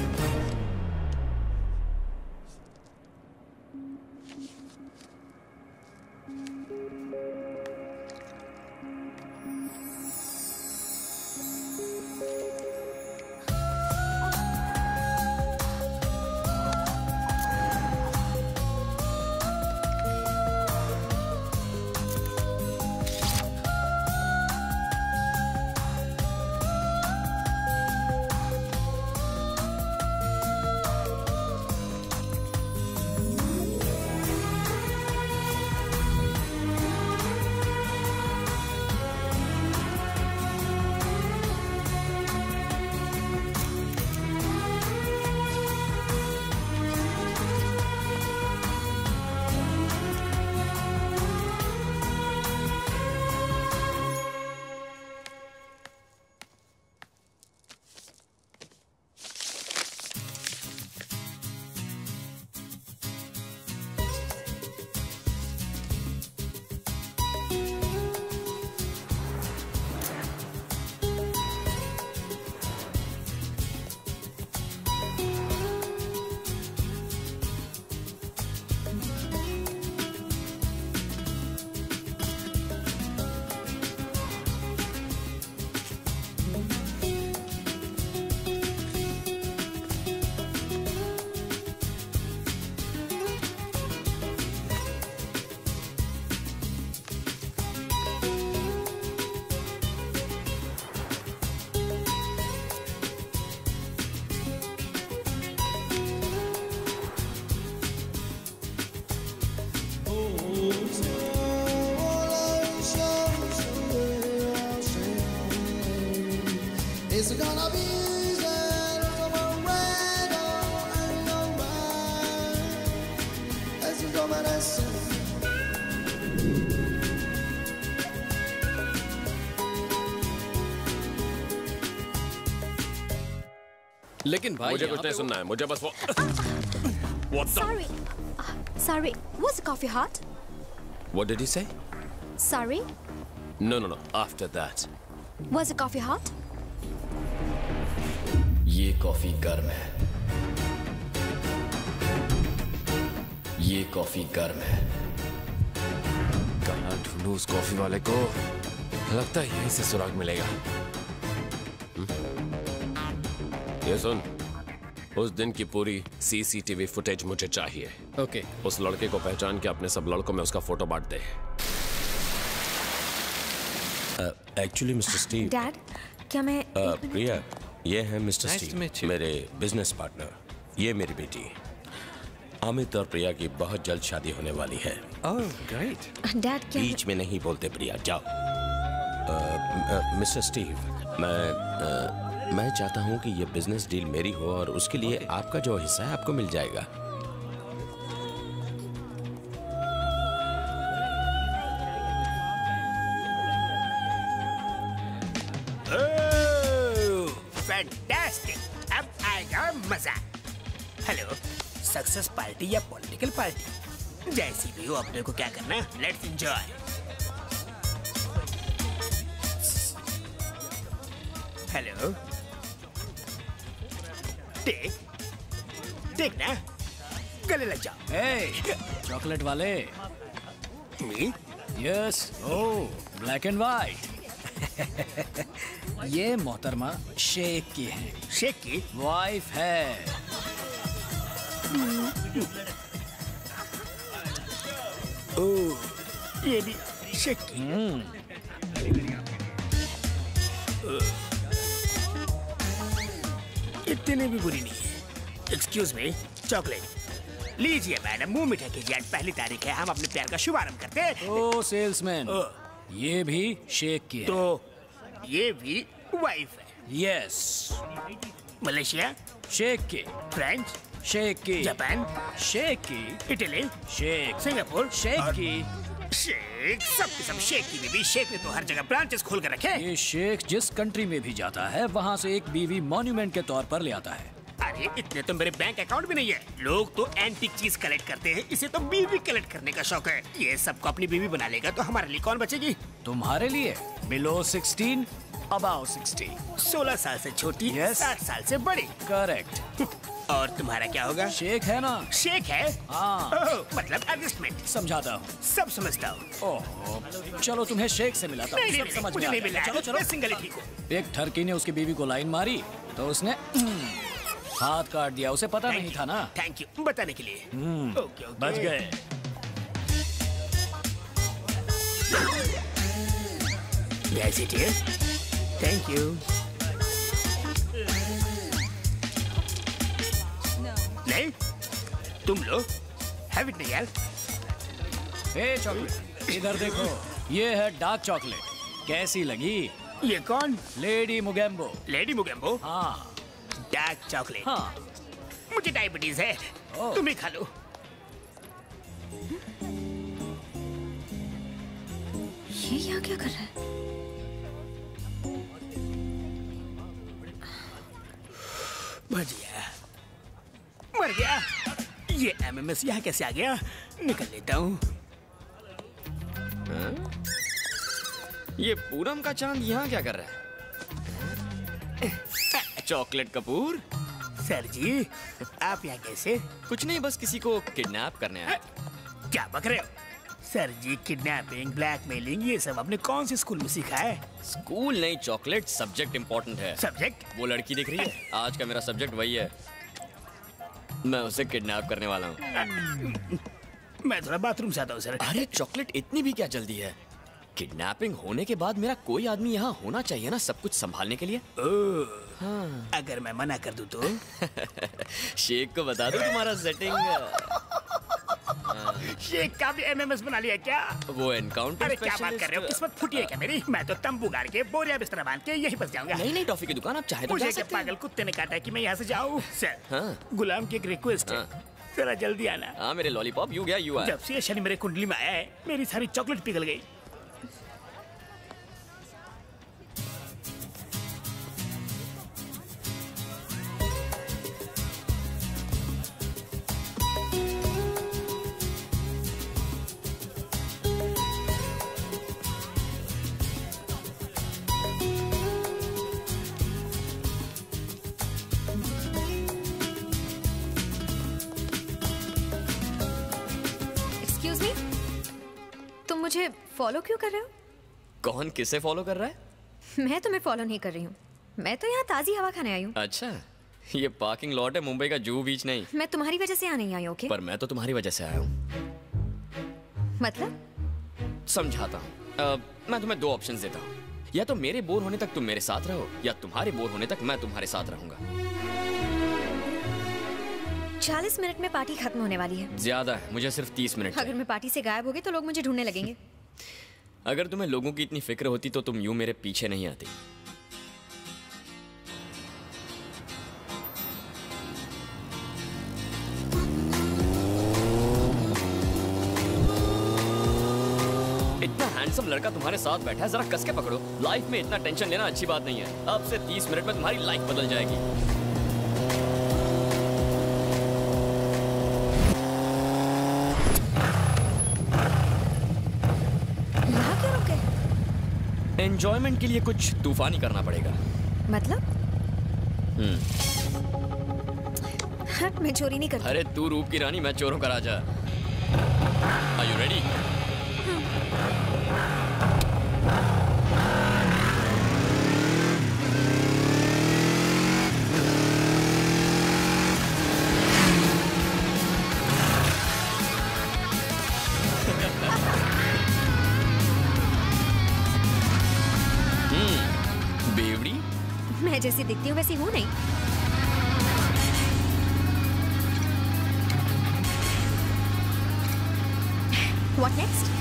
It's gonna be easy, red and alright. As you go, but I say. लेकिन भाई मुझे कुछ नहीं सुनना है, मुझे बस वो What the? Sorry. Uh, sorry. Was the coffee hot? What did he say? Sorry. No, no, no. After that. Was the coffee hot? ये कॉफी गर्म है। ये कॉफी गर्म है। कहाँ ढूंढूं उस कॉफी वाले को? लगता है यहीं से सुराग मिलेगा। ये सुन, उस दिन की पूरी सीसीटीवी फुटेज मुझे चाहिए। ओके। उस लड़के को पहचान के अपने सब लड़कों में उसका फोटो बांट दे। Actually mister Steve. डैड, क्या मैं प्रिया, ये है मिस्टर स्टीव, मेरे बिजनेस पार्टनर। ये मेरी बेटी अमित और प्रिया की बहुत जल्द शादी होने वाली है। Oh great. डैड क्या बीच में नहीं बोलते प्रिया, जाओ। मिस्टर स्टीव, मैं uh, मैं चाहता हूँ कि ये बिजनेस डील मेरी हो और उसके लिए आपका जो हिस्सा है आपको मिल जाएगा। फैंटास्टिक, अब आएगा मजा। हेलो, सक्सेस पार्टी या पॉलिटिकल पार्टी, जैसी भी हो अपने को क्या करना, let's enjoy. Hello, take take ना, गले लग जाओ। hey, चॉकलेट वाले। Me? Yes. Oh, black and white. ये मोहतरमा शेख की है। शेख की वाइफ है। ओह, ये भी शेख की। इतने भी बुरी नहीं है। एक्सक्यूज मी, चॉकलेट लीजिए मैडम, मुंह मीठा कीजिए। आज पहली तारीख है, हम अपने प्यार का शुभारंभ करते हैं। ओ सेल्समैन, ये भी शेख की है। तो ये भी वाइफ है। यस। मलेशिया शेख की। फ्रेंच शेख की। जापान शेख की। इटली शेख। सिंगापुर शेख की। शेख, सब के सब शेख की बीवी। शेख ने तो हर जगह ब्रांचेस खोल कर रखे। ये शेख जिस कंट्री में भी जाता है वहाँ से एक बीवी मॉन्यूमेंट के तौर पर ले आता है। अरे इतने तो मेरे बैंक अकाउंट भी नहीं है। लोग तो एंटीक चीज कलेक्ट करते हैं, इसे तो बीवी कलेक्ट करने का शौक है। ये सबको अपनी बीवी बना लेगा तो हमारे लिए कौन बचेगी? तुम्हारे लिए बिलो सिक्सटीन, अबाउ सिक्सटी। सोलह साल से छोटी, साठ साल से बड़ी। करेक्ट। और तुम्हारा क्या होगा? शेख है ना? शेख है? हाँ। मतलब एडजस्टमेंट। समझाता हूँ। सब समझता हूँ। ओह, चलो तुम्हें शेख से मिलाता हूँ। नहीं, सब नहीं, समझ मुझे में आ नहीं गया। मिला। चलो चलो। मैं सिंगल ही ठीक हूँ। एक ठरकी ने उसकी बीवी को लाइन मारी तो उसने हाथ काट दिया। उसे पता नहीं था ना। थैंक यू बताने के लिए। Okay okay. बच गए। Yes, it is. Thank you. नहीं, तुम लो। Have it नहीं यार। ए चॉकलेट, इधर देखो। ये है डार्क चॉकलेट। कैसी लगी? ये कौन? लेडी मुगेम्बो। लेडी मुगेम्बो? हाँ। Dark chocolate. हाँ। मुझे डायबिटीज है, तुम ही खा लो। ये यहाँ क्या कर रहा है? बच गया, मर गया। ये एमएमएस यहाँ कैसे आ गया? निकल लेता हूँ। ये पूरम का चांद यहाँ क्या कर रहा है? चॉकलेट कपूर। सर जी, आप यहाँ कैसे? कुछ नहीं, बस किसी को किडनैप करने आया। क्या बक रहे हो? सर जी, किडनैपिंग, ब्लैकमेलिंग, ये सब आपने कौन से स्कूल में सीखा है? स्कूल नहीं चॉकलेट, सब्जेक्ट इम्पोर्टेंट है। सब्जेक्ट? वो लड़की दिख रही है, आज का मेरा सब्जेक्ट वही है। मैं उसे किडनैप करने वाला हूँ। मैं थोड़ा बाथरूम से आता हूँ सर। अरे चॉकलेट, इतनी भी क्या जल्दी है? किडनैपिंग होने के बाद मेरा कोई आदमी यहाँ होना चाहिए ना, सब कुछ संभालने के लिए। हाँ। अगर मैं मना कर दूँ तो? शेख को बता दो तुम्हारा सेटिंग। शेख का भी एमएमएस बना लिया क्या? वो एनकाउंटर। अरे क्या बात कर रहे हो? किस्मत फूटी है क्या मेरी? मैं तो तंबू गाड़ के बोरिया बिस्तर बांध के यहीं बस जाऊंगा। नहीं नहीं, टॉफी की दुकान आप चाहे तो मुझे क्या पागल कुत्ते ने काटा कि मैं यहाँ से जाऊँ? सर, हाँ? गुलाम की एक रिक्वेस्ट है, जरा जल्दी आना। हाँ मेरे लॉलीपॉप, यू गया यू आया। जब से ये शनि मेरे कुंडली में आया है, मेरी सारी चॉकलेट पिघल गई। मुझे फॉलो क्यों कर रहे हो? कौन किसे फॉलो कर रहा है? मैं तुम्हें फॉलो नहीं कर रही हूँ, मैं तो यहाँ ताजी हवा खाने आई हूँ। अच्छा, ये पार्किंग लॉट है, मुंबई का जूहू बीच नहीं। मैं तुम्हारी वजह से यहाँ नहीं आई। ओके, पर मैं तो तुम्हारी वजह से आया हूँ। मतलब? समझाता हूँ। मैं तुम्हें दो ऑप्शंस देता हूँ, या तो मेरे बोर होने तक तुम मेरे साथ रहो, या तुम्हारे बोर होने तक मैं तुम्हारे साथ रहूंगा। चालीस मिनट में पार्टी खत्म होने वाली है। ज्यादा है, मुझे सिर्फ तीस मिनट अगर मैं पार्टी से गायब हो गई तो लोग मुझे ढूंढने लगेंगे। अगर तुम्हें लोगों की इतनी फिक्र होती तो तुम यूं मेरे पीछे नहीं आती। इतना हैंडसम लड़का तुम्हारे साथ बैठा है, जरा कस के पकड़ो। लाइफ में इतना टेंशन लेना अच्छी बात नहीं है। अब से तीस मिनट में तुम्हारी लाइफ बदल जाएगी। यहाँ क्यों रुके? एंजॉयमेंट के लिए कुछ तूफानी करना पड़ेगा। मतलब? हम्म। हट, मैं चोरी नहीं करती। अरे तू रूप की रानी, मैं चोरों का राजा। Are you ready? हम्म, बेवड़ी। मैं जैसी दिखती हूँ वैसी हूँ नहीं। What next?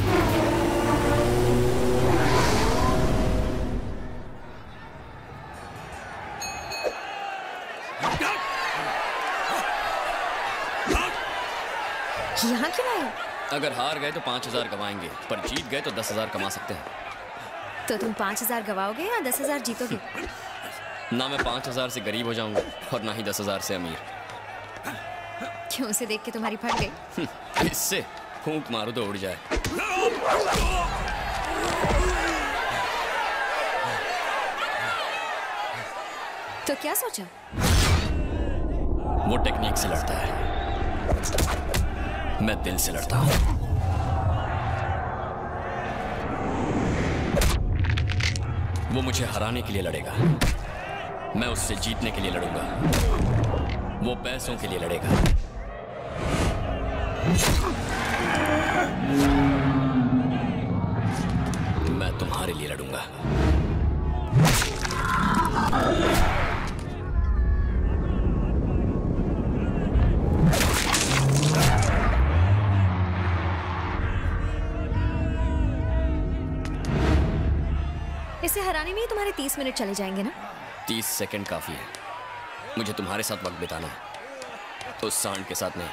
यहाँ क्यों आए? अगर हार गए तो पांच हजार कमाएंगे, पर जीत गए तो दस हजार कमा सकते हैं। तो तुम पाँच हजार गवाओगे या दस हजार जीतोगे? ना मैं पांच हजार से गरीब हो जाऊंगा और ना ही दस हजार से अमीर। क्यों, उसे देख के तुम्हारी फट गई? इससे फूंक मारो तो उड़ जाए। तो क्या सोचा? वो टेक्निक से लड़ता है, मैं दिल से लड़ता हूं। वो मुझे हराने के लिए लड़ेगा, मैं उससे जीतने के लिए लड़ूंगा। वो पैसों के लिए लड़ेगा, मैं तुम्हारे लिए लड़ूंगा। इसे हराने में ही तुम्हारे तीस मिनट चले जाएंगे ना? तीस सेकंड काफी है, मुझे तुम्हारे साथ वक्त बिताना है, उस सांड के साथ नहीं।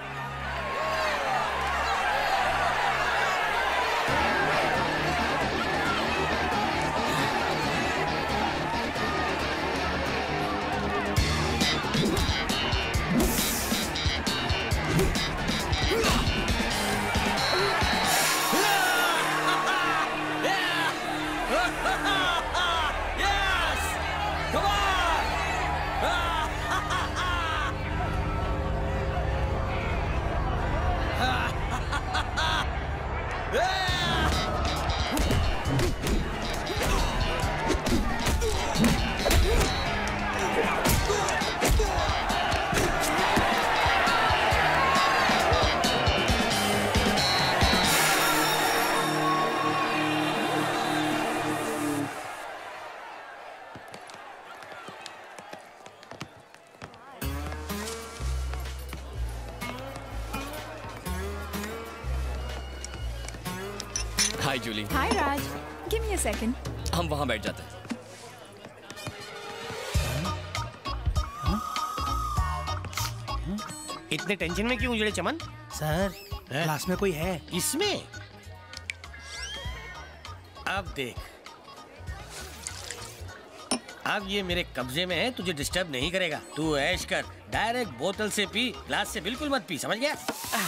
Hi Julie. Hi Raj, give me a second. हम वहां बैठ जाते हैं। इतने टेंशन में क्यों उजड़े चमन? सर, क्लास में कोई है? इसमें? अब देख, अब ये मेरे कब्जे में है, तुझे डिस्टर्ब नहीं करेगा। तू ऐश कर, डायरेक्ट बोतल से पी, ग्लास से बिल्कुल मत पी, समझ गया?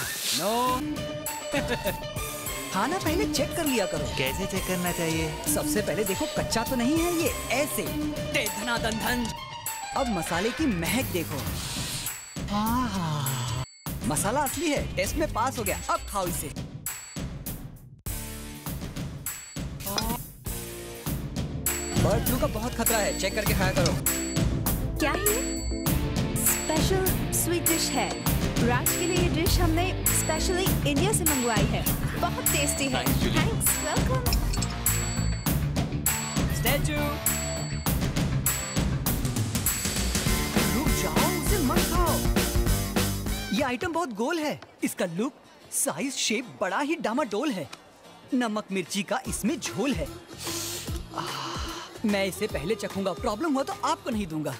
नो। खाना पहले चेक कर लिया करो। कैसे चेक करना चाहिए? सबसे पहले देखो कच्चा तो नहीं है ये, ऐसे दे धना दन धन। अब मसाले की महक देखो। मसाला असली है, टेस्ट में पास हो गया। अब खाओ इसे। बर्ड फ्लू का बहुत खतरा है, चेक करके खाया करो। क्या है? स्पेशल स्वीट डिश है। राज के लिए ये डिश हमने स्पेशली इंडिया से मंगवाई है। बहुत टेस्टी है। Thanks, welcome. स्टैचू। रुक जाओ, उसे मत खाओ। ये आइटम बहुत गोल है। इसका लुक, साइज, शेप बड़ा ही डामाडोल है। नमक मिर्ची का इसमें झोल है। आह, मैं इसे पहले चखूंगा, प्रॉब्लम हुआ तो आपको नहीं दूंगा।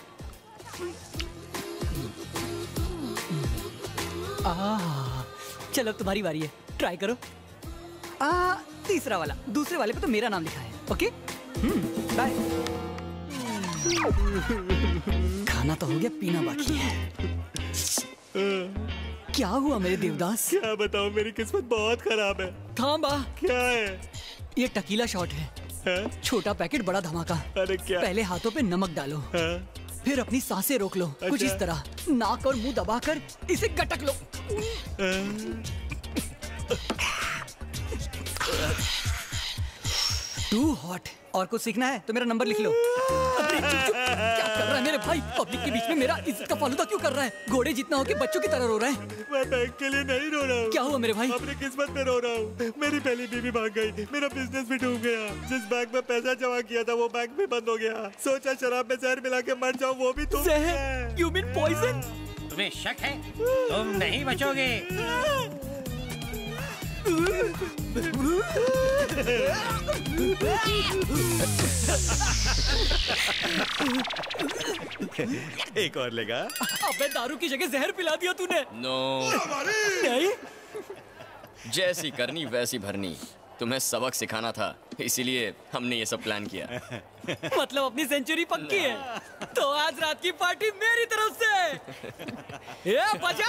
आह, चलो तुम्हारी बारी है, ट्राई करो। आ, तीसरा वाला, दूसरे वाले पे तो मेरा नाम लिखा है। Okay, bye. खाना तो हो गया, पीना बाकी है। क्या हुआ मेरे देवदास? क्या बताऊं, मेरी किस्मत बहुत खराब है। थांबा। क्या है? ये टकीला शॉट है, है? छोटा पैकेट बड़ा धमाका। अरे क्या? पहले हाथों पे नमक डालो, है? फिर अपनी सांसें रोक लो। अच्छा? कुछ इस तरह, नाक और मुंह दबाकर इसे गटक लो। To hot. और कुछ सीखना है तो मेरा नंबर लिख लो। अरे चुप चुप, क्या कर रहा है मेरे भाई? पब्लिक के बीच में मेरा इज्जत का फालूदा क्यों कर रहा है? घोड़े जितना हो के बच्चों की तरह रो रहा है। मैं बैंक के लिए नहीं रो रहा हूँ। क्या हुआ मेरे भाई? अपनी किस्मत पे रो रहा हूँ। मेरी पहली बीवी भाग गई, मेरा बिजनेस भी डूब गया। जिस बैंक में पैसा जमा किया था वो बैंक भी बंद हो गया। सोचा शराब में जहर मिला के मर जाऊँ, वो भी तुम। जहर? You mean poison? तुम्हें शक है? तुम नहीं बचोगे। एक और लेगा? अबे दारू की जगह जहर पिला दिया तूने। नो नहीं, जैसी करनी वैसी भरनी। तुम्हें सबक सिखाना था, इसीलिए हमने ये सब प्लान किया। मतलब अपनी सेंचुरी पक्की है। तो आज रात की पार्टी मेरी तरफ से। ये बजा।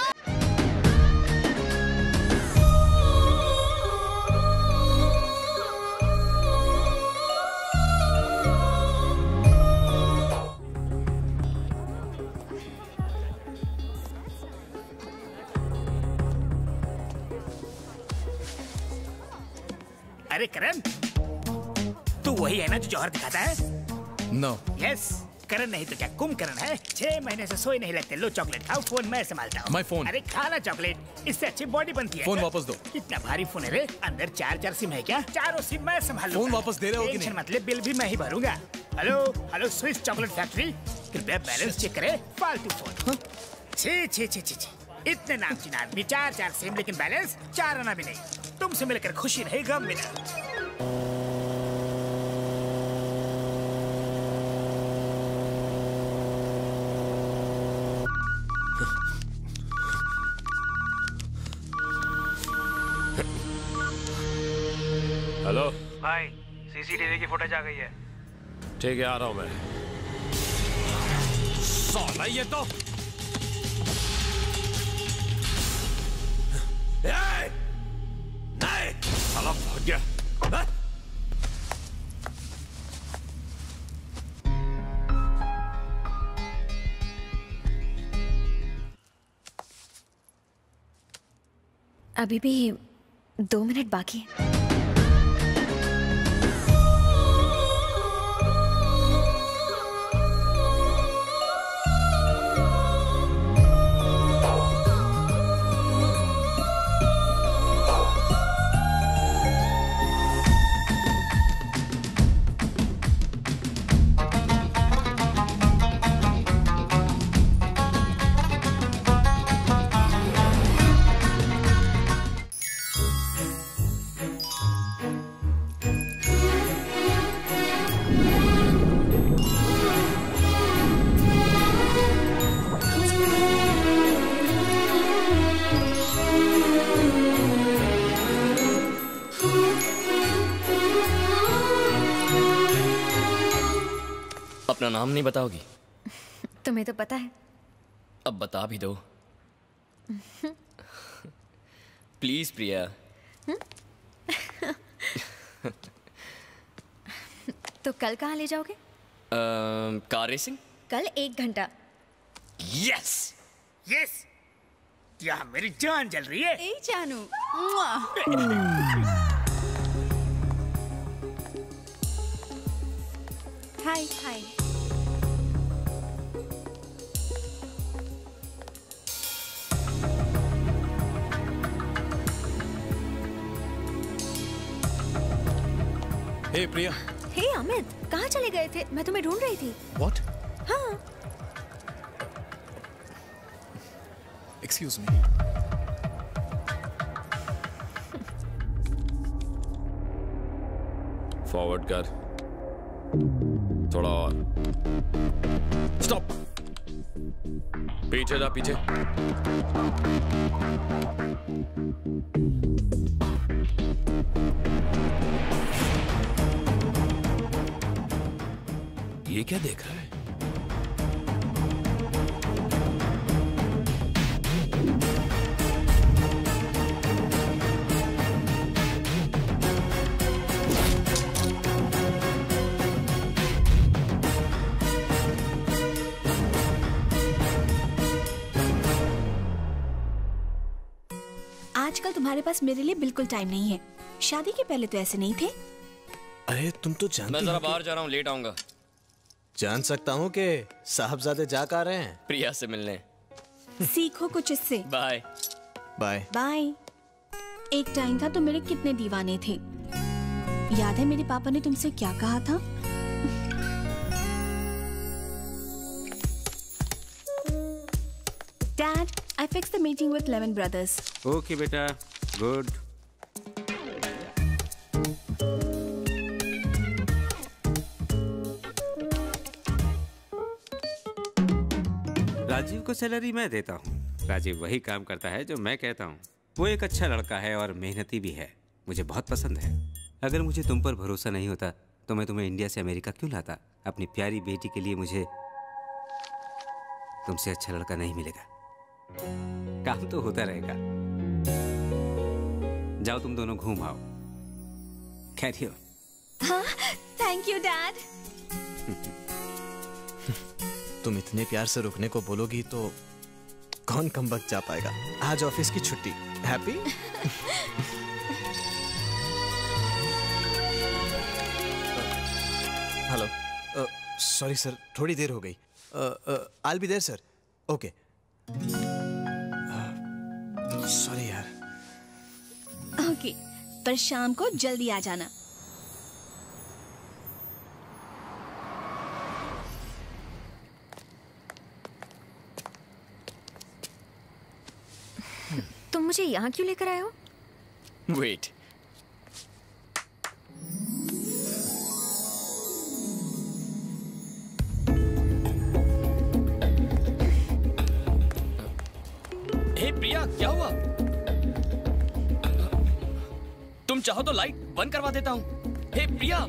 अरे करण, तू वही है ना जो जौहर दिखाता है? नो। यस, करण नहीं तो क्या कुंभकर्ण है। छह महीने से सोए नहीं लगते। लो चॉकलेट खाओ, फोन मैं संभालता हूँ। My phone. अरे खाना चॉकलेट, इससे अच्छी बॉडी बनती है। फोन वापस दो। कितना भारी फोन है रे, अंदर चार चार सिम है क्या? चारों सिम मैं संभाल लूंगा। फोन वापस दे रहे हो कि नहीं? मतलब बिल भी मैं ही भरूंगा। Hello hello Swiss chocolate factory, कृपया बैलेंस चेक करे। फालतू फोन। छी छी छी छी छी, इतने नामचीन आदमी, चार चार सिम लेकिन बैलेंस चार आना भी नहीं। तुमसे मिलकर खुशी नहीं, गम मिला। हेलो भाई, सीसीटीवी की फुटेज आ गई है। ठीक है, आ रहा हूं मैं। साला ये तो नहीं, साला भाग गया। अभी भी दो मिनट बाकी है। अपना नाम नहीं बताओगी? तुम्हें तो पता है। अब बता भी दो प्लीज प्रिया। तो कल कहाँ ले जाओगे? Car racing. कल एक घंटा। यस यस, क्या मेरी जान जल रही है? ए जानू। हाय हाय। हे प्रिया। हे अमित, कहाँ चले गए थे? मैं तुम्हें ढूंढ रही थी। What? हाँ। Excuse me. फॉरवर्ड कर, थोड़ा और। स्टॉप, पीछे जा, पीछे। ये क्या देख रहा है? आजकल तुम्हारे पास मेरे लिए बिल्कुल टाइम नहीं है। शादी के पहले तो ऐसे नहीं थे। अरे तुम तो जानती मैं जरा हो कि- बाहर जा रहा हूँ, लेट आऊंगा। जान सकता हूँ कि साहबजादे जा कर रहे हैं प्रिया से मिलने। सीखो कुछ इससे। Bye bye bye. एक टाइम था तो मेरे कितने दीवाने थे। याद है मेरे पापा ने तुमसे क्या कहा था? Dad, I fixed the meeting with Lemon Brothers. Okay बेटा, गुड। राजीव को सैलरी मैं देता हूँ। राजीव वही काम करता है जो मैं कहता हूँ। वो एक अच्छा लड़का है और मेहनती भी है, मुझे बहुत पसंद है। अगर मुझे तुम पर भरोसा नहीं होता तो मैं तुम्हें इंडिया से अमेरिका क्यों लाता? अपनी प्यारी बेटी के लिए मुझे तुमसे अच्छा लड़का नहीं मिलेगा। काम तो होता रहेगा। जाओ तुम दोनों घूम आओ। Carry on. हाँ, थैंक यू डैड। तुम इतने प्यार से रुकने को बोलोगी तो कौन कम वक्त जा पाएगा। आज ऑफिस की छुट्टी। हैप्पी? हेलो, सॉरी सर, थोड़ी देर हो गई। I be there sir. Okay, sorry यार। ओके, पर शाम को जल्दी आ जाना। तुम मुझे यहाँ क्यों लेकर आए हो? वेट, हे प्रिया, क्या हुआ? तुम चाहो तो लाइट बंद करवा देता हूं। हे प्रिया,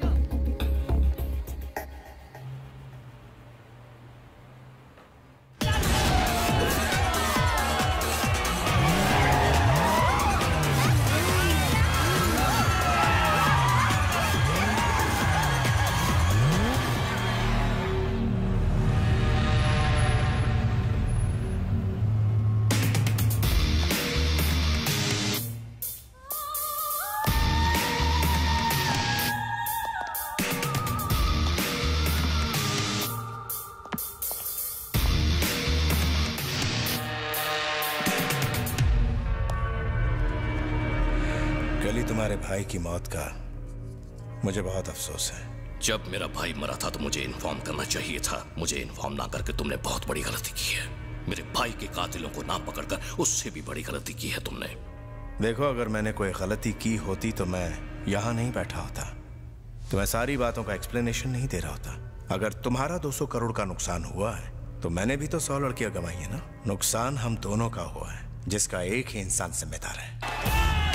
तुम्हारे भाई की मौत का मुझे बहुत अफसोस है। जब मेरा भाई मरा था तो मुझे इन्फॉर्म करना चाहिए था। मुझे इन्फॉर्म ना करके तुमने बहुत बड़ी गलती की है। मेरे भाई के कातिलों को ना पकड़कर उससे भी बड़ी गलती की है तुमने। देखो, अगर मैंने कोई गलती की होती तो मैं यहाँ नहीं बैठा होता, तो मैं सारी बातों का एक्सप्लेनेशन नहीं दे रहा होता। अगर तुम्हारा दो सौ करोड़ का नुकसान हुआ है तो मैंने भी तो सौ लड़कियां गंवाई है ना। नुकसान हम दोनों का हुआ है, जिसका एक ही इंसान जिम्मेदार है।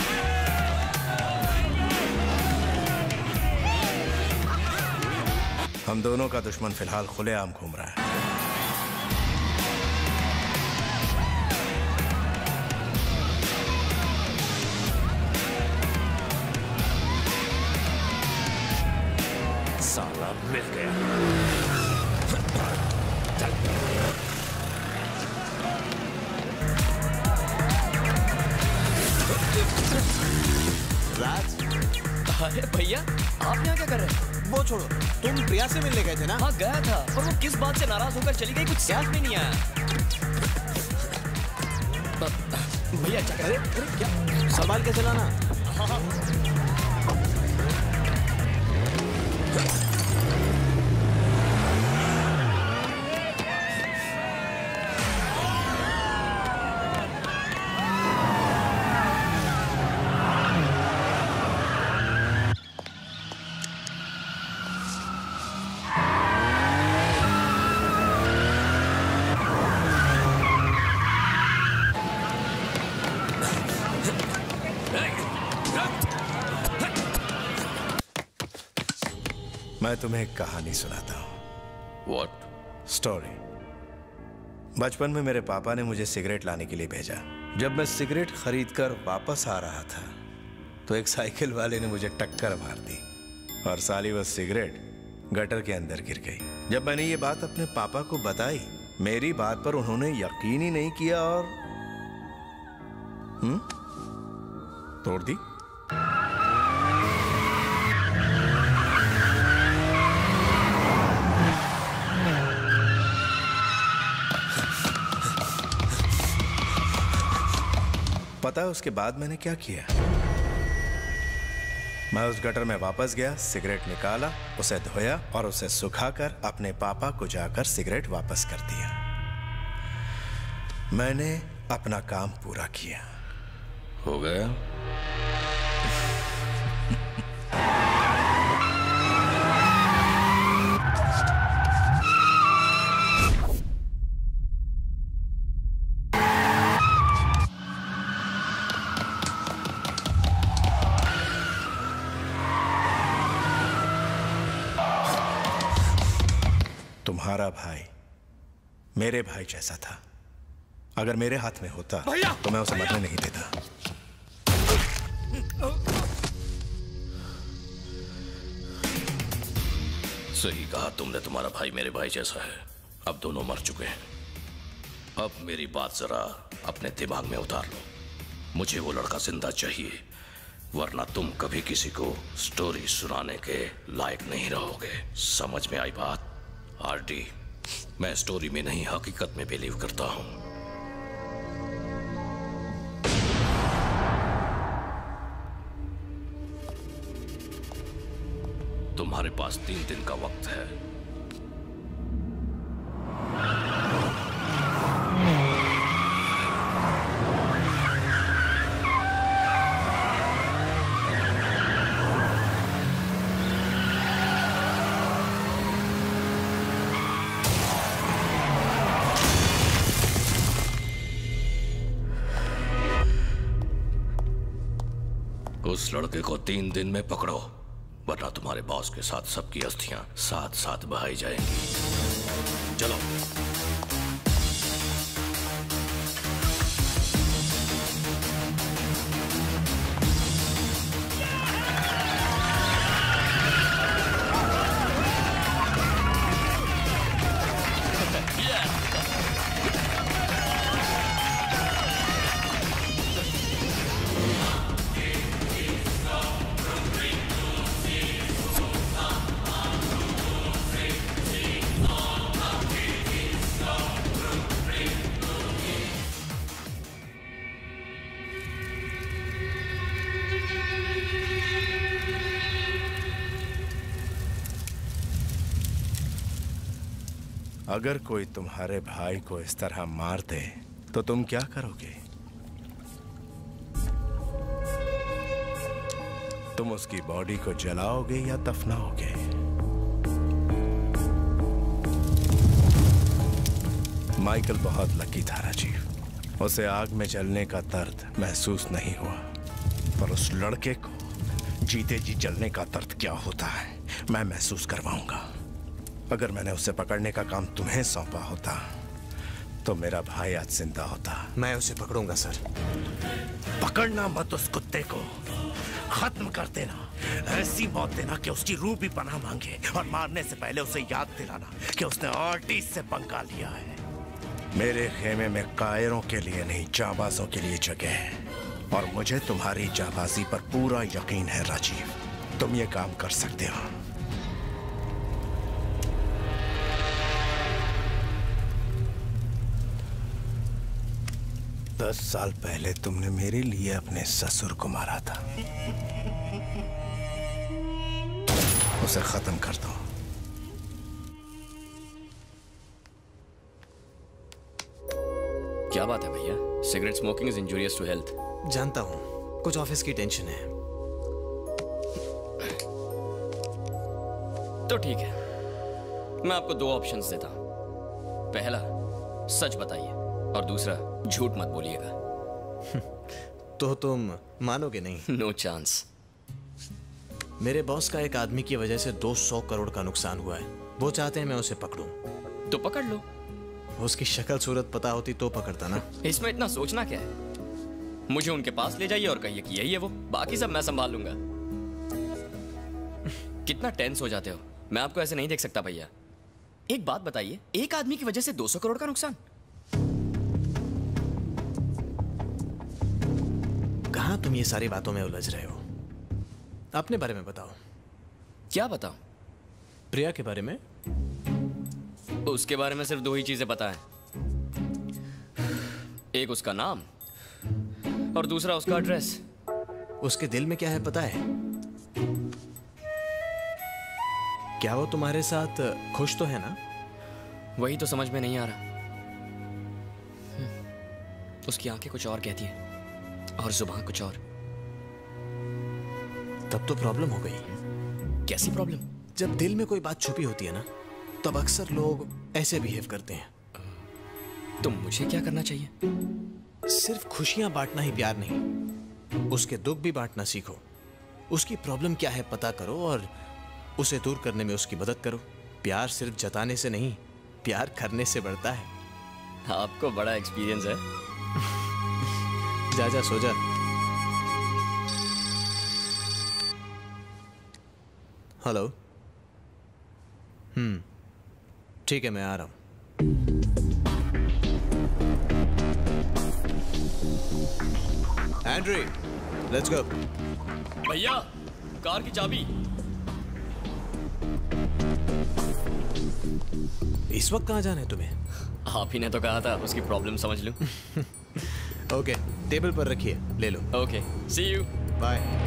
हम दोनों का दुश्मन फिलहाल खुलेआम घूम रहा है। साला मिल गया। राज, अरे भैया, आप यहाँ क्या कर रहे हैं? वो छोड़ो, तुम प्रिया से मिलने गए थे ना? हाँ गया था, पर वो किस बात से नाराज होकर चली गई कुछ समझ में नहीं आया। भैया क्या कर रहे हैं? क्या? संभाल के चलाना। हाँ हाँ। मैं तुम्हें एक कहानी सुनाता हूँ। What? स्टोरी। बचपन में मेरे पापा ने मुझे सिगरेट लाने के लिए भेजा। जब मैं सिगरेट खरीदकर वापस आ रहा था तो एक साइकिल वाले ने मुझे टक्कर मार दी और साली वो सिगरेट गटर के अंदर गिर गई। जब मैंने ये बात अपने पापा को बताई, मेरी बात पर उन्होंने यकीन ही नहीं किया और हम्म तोड़ दी। पता है उसके बाद मैंने क्या किया? मैं उस गटर में वापस गया, सिगरेट निकाला, उसे धोया और उसे सुखाकर अपने पापा को जाकर सिगरेट वापस कर दिया। मैंने अपना काम पूरा किया। हो गया? तुम्हारा भाई मेरे भाई जैसा था। अगर मेरे हाथ में होता तो मैं उसे मरने नहीं देता। सही कहा तुमने, तुम्हारा भाई मेरे भाई जैसा है। अब दोनों मर चुके हैं। अब मेरी बात जरा अपने दिमाग में उतार लो। मुझे वो लड़का जिंदा चाहिए, वरना तुम कभी किसी को स्टोरी सुनाने के लायक नहीं रहोगे। समझ में आई बात? आरडी, मैं स्टोरी में नहीं हकीकत में बिलीव करता हूं। तुम्हारे पास तीन दिन का वक्त है। उस लड़के को तीन दिन में पकड़ो, वरना तुम्हारे बॉस के साथ सबकी अस्थियां साथ साथ बहाई जाएंगी। चलो। अगर कोई तुम्हारे भाई को इस तरह मार दे तो तुम क्या करोगे? तुम उसकी बॉडी को जलाओगे या दफनाओगे? माइकल बहुत लकी था राजीव। उसे आग में जलने का दर्द महसूस नहीं हुआ, पर उस लड़के को जीते जी जलने का दर्द क्या होता है मैं महसूस करवाऊंगा। अगर मैंने उसे पकड़ने का काम तुम्हें सौंपा होता तो मेरा भाई आज जिंदा होता। मैं उसे पकड़ूंगा सर। पकड़ना मत उस कुत्ते को, खत्म कर देना। ऐसी मौत देना कि उसकी रूह भी पनाह मांगे, और मारने से पहले उसे याद दिलाना कि उसने आर्टिस्ट से पंगा लिया है। मेरे खेमे में कायरों के लिए नहीं, जाबाजों के लिए जगह है, और मुझे तुम्हारी जाबाजी पर पूरा यकीन है राजीव। तुम ये काम कर सकते हो। दस साल पहले तुमने मेरे लिए अपने ससुर को मारा था। उसे खत्म कर दो। क्या बात है भैया? Cigarette smoking is injurious to health. जानता हूँ, कुछ ऑफिस की टेंशन है। तो ठीक है, मैं आपको दो ऑप्शंस देता हूं। पहला, सच बताइए, और दूसरा, झूठ मत बोलिएगा। तो तुम मानोगे नहीं? No chance. मेरे बॉस का एक आदमी की वजह से दो सौ करोड़ का नुकसान हुआ है। वो चाहते हैं मैं उसे पकड़ूं। तो पकड़ लो। उसकी शक्ल सूरत पता होती तो पकड़ता ना। इसमें इतना सोचना क्या है? मुझे उनके पास ले जाइए और कहिए कि यही है वो, बाकी सब मैं संभाल लूंगा। कितना टेंस हो जाते हो, मैं आपको ऐसे नहीं देख सकता भैया। एक बात बताइए, एक आदमी की वजह से दो सौ करोड़ का नुकसान? कहां तुम ये सारी बातों में उलझ रहे हो? अपने बारे में बताओ। क्या बताओ? प्रिया के बारे में? उसके बारे में सिर्फ दो ही चीजें पता है, एक उसका नाम और दूसरा उसका एड्रेस। उसके दिल में क्या है पता है? क्या वो तुम्हारे साथ खुश तो है ना? वही तो समझ में नहीं आ रहा। उसकी आंखें कुछ और कहती हैं और जुबान कुछ और। तब तो प्रॉब्लम हो गई। कैसी प्रॉब्लम? जब दिल में कोई बात छुपी होती है ना, तब अक्सर लोग ऐसे बिहेव करते हैं। तो मुझे क्या करना चाहिए? सिर्फ खुशियां बांटना ही प्यार नहीं, उसके दुख भी बांटना सीखो। उसकी प्रॉब्लम क्या है पता करो और उसे दूर करने में उसकी मदद करो। प्यार सिर्फ जताने से नहीं, प्यार करने से बढ़ता है। आपको बड़ा एक्सपीरियंस है। जा जा सो जा। हेलो। हम्म ठीक है, मैं आ रहा हूं। Andrey, let's go. भैया, कार की चाबी। इस वक्त कहां जाना है तुम्हें? आप ही ने तो कहा था उसकी प्रॉब्लम समझ लूं। ओके, टेबल पर रखिए, ले लो। Okay, see you. बाय।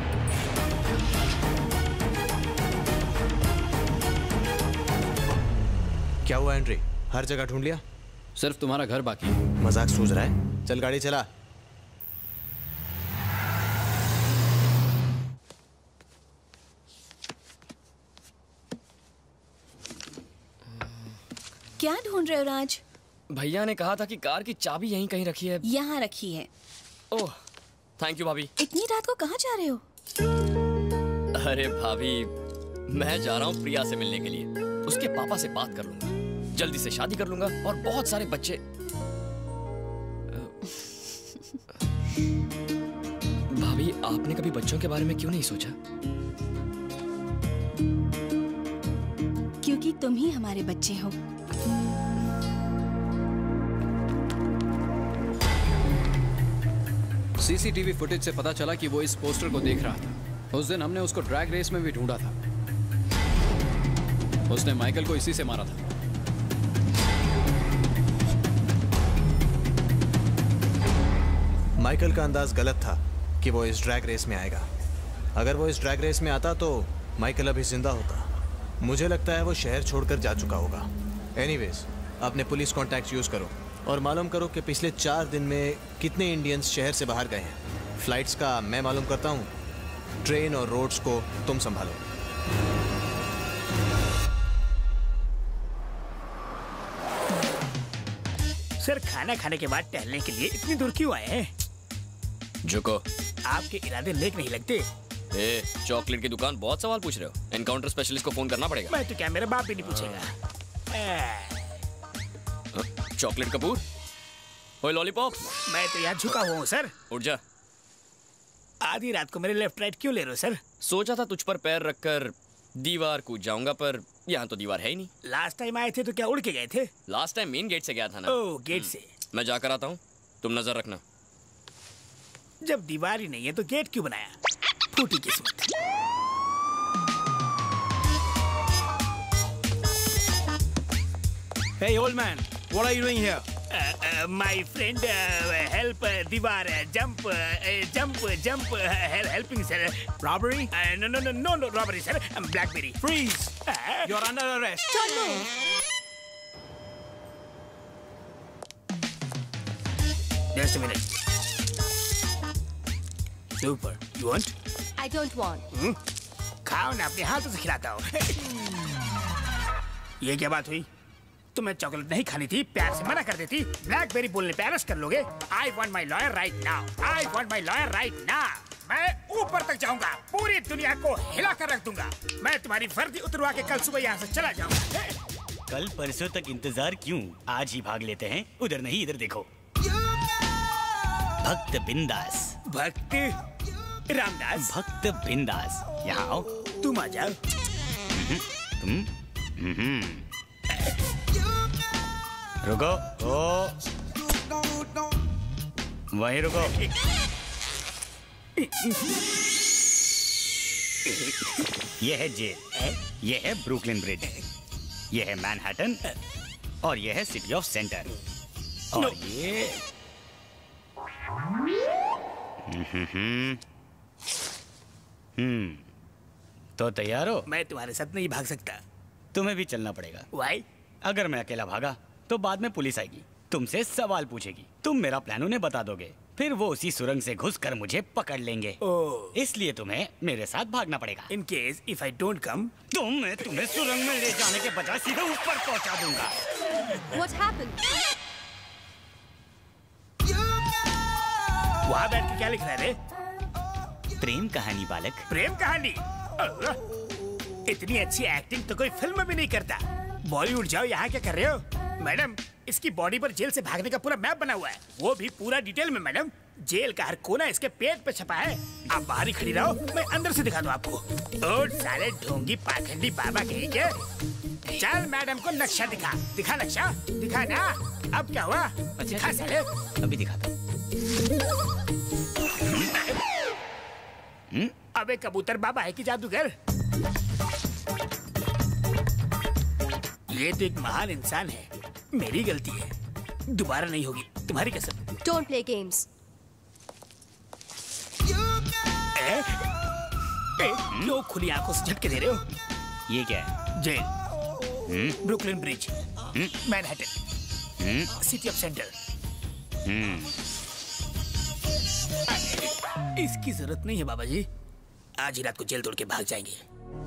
क्या हुआ एंड्री? हर जगह ढूंढ लिया? सिर्फ तुम्हारा घर बाकी है। मजाक सूझ रहा है? चल गाड़ी चला। क्या ढूंढ रहे हो राज? भैया ने कहा था कि कार की चाबी यहीं कहीं रखी है। यहाँ रखी है। ओह, थैंक यू भाभी। इतनी रात को कहाँ जा रहे हो? अरे भाभी, मैं जा रहा हूँ प्रिया से मिलने के लिए। उसके पापा से बात कर लूंगा, जल्दी से शादी कर लूंगा और बहुत सारे बच्चे। भाभी, आपने कभी बच्चों के बारे में क्यों नहीं सोचा? क्योंकि तुम ही हमारे बच्चे हो। सीसीटीवी फुटेज से पता चला कि वो इस पोस्टर को देख रहा था। उस दिन हमने उसको ड्रैग रेस में भी ढूंढा था। उसने माइकल को इसी से मारा था। माइकल का अंदाज गलत था कि वो इस ड्रैग रेस में आएगा। अगर वो इस ड्रैग रेस में आता तो माइकल अभी जिंदा होता। मुझे लगता है वो शहर छोड़कर जा चुका होगा। एनीवेज, अपने पुलिस कॉन्टैक्ट यूज करो और मालूम करो कि पिछले चार दिन में कितने इंडियंस शहर से बाहर गए हैं। फ्लाइट्स का मैं मालूम करता हूँ, ट्रेन और रोड्स को तुम संभालो। सर, खाना खाने के बाद टहलने के लिए इतनी दूर क्यों आए हैं? झुको। आपके इरादे नेक नहीं लगते। ए, चॉकलेट की दुकान, बहुत सवाल पूछ रहे हो। एनकाउंटर स्पेशलिस्ट को फोन करना पड़ेगा। मैं तो क्या, मेरा बाप भी नहीं पूछेगा। चॉकलेट कपूर, ओए लॉलीपॉप। मैं तो यहाँ झुका हुआ हूँ सर। उठ जा। आधी रात को मेरे लेफ्ट राइट क्यों ले रहे हो सर? सोचा था तुझ पर पैर रखकर दीवार कूद जाऊंगा, पर यहाँ तो दीवार है ही नहीं। लास्ट टाइम आए थे तो क्या उड़ के गए थे? लास्ट टाइम मेन गेट से गया था ना। ओह, गेट से। मैं जाकर आता हूँ, तुम नजर रखना। जब दीवार ही नहीं है तो गेट क्यों बनाया? फूटी किस्मत। Hey old man, what are you doing here? Uh, uh, my friend, uh, help uh, Divar, uh, jump, uh, uh, jump, uh, jump, uh, help, helping sir. Robbery? Uh, no, no, no, no, no, robbery sir. I'm Blackberry. Freeze! Uh, You're under arrest. Don't move. Just a minute. Super. You want? I don't want. Hmm? खाओ ना, अपने हाथों से खिलाता हूँ। ये क्या बात हुई? तुम्हें चॉकलेट नहीं खानी थी, प्यार से मना कर देती। ब्लैकबेरी बोलने पे अरेस्ट कर लोगे। I want my lawyer right now. I want my lawyer right now. मैं ऊपर तक जाऊंगा, पूरी दुनिया को हिला कर रख दूंगा। मैं तुम्हारी वर्दी उतरवा के कल सुबह यहाँ से चला जाऊंगा। कल परसों तक इंतजार क्यों, आज ही भाग लेते हैं। उधर नहीं इधर देखो। भक्त बिंदास। भक्त रामदास। भक्त बिंदास, यहाँ आओ। तुम आ जाओ। तुम रुको, ओ वहीं रुको। ये है जेल, ये है ब्रुकलिन ब्रिज, ये है मैनहट्टन और ये है सिटी ऑफ सेंटर। और ये हम्म तो तैयार हो? मैं तुम्हारे साथ नहीं भाग सकता। तुम्हें भी चलना पड़ेगा। Why? अगर मैं अकेला भागा तो बाद में पुलिस आएगी, तुमसे सवाल पूछेगी, तुम मेरा प्लान उन्हें बता दोगे, फिर वो उसी सुरंग से घुसकर मुझे पकड़ लेंगे। oh. इसलिए तुम्हें मेरे साथ भागना पड़ेगा। In case if I don't come, तुम मैं तुम्हें सुरंग में ले जाने के बजाय सीधे ऊपर पहुंचा दूंगा। What happened? वहाँ बैठ के क्या लिख रहा है रे? प्रेम कहानी बालक। प्रेम कहानी? इतनी अच्छी एक्टिंग तो कोई फिल्म में भी नहीं करता। बॉलीवुड जाओ, यहाँ क्या कर रहे हो? मैडम, इसकी बॉडी पर जेल से भागने का पूरा मैप बना हुआ है, वो भी पूरा डिटेल में। मैडम, जेल का हर कोना इसके पेट पे छपा है। आप बाहर ही खड़ी रहो, मैं अंदर से दिखा दूं आपको। ओ साले ढोंगी पाखंडी बाबा कहीं के। चल मैडम को नक्शा दिखा। दिखा नक्शा, दिखा ना। अब क्या हुआ? दिखा साले। अभी दिखाता हूँ। अबे कबूतर बाबा है कि जादूगर? ये तो एक महान इंसान है, मेरी गलती है, दोबारा नहीं होगी, तुम्हारी कसम। Don't play games. ए? ए, क्यों खुली आंखों से झटके दे रहे हो? ये क्या है? Jail, Brooklyn bridge, Manhattan, city of center. इसकी जरूरत नहीं है बाबा जी, आज ही रात को जेल तोड़ के भाग जाएंगे।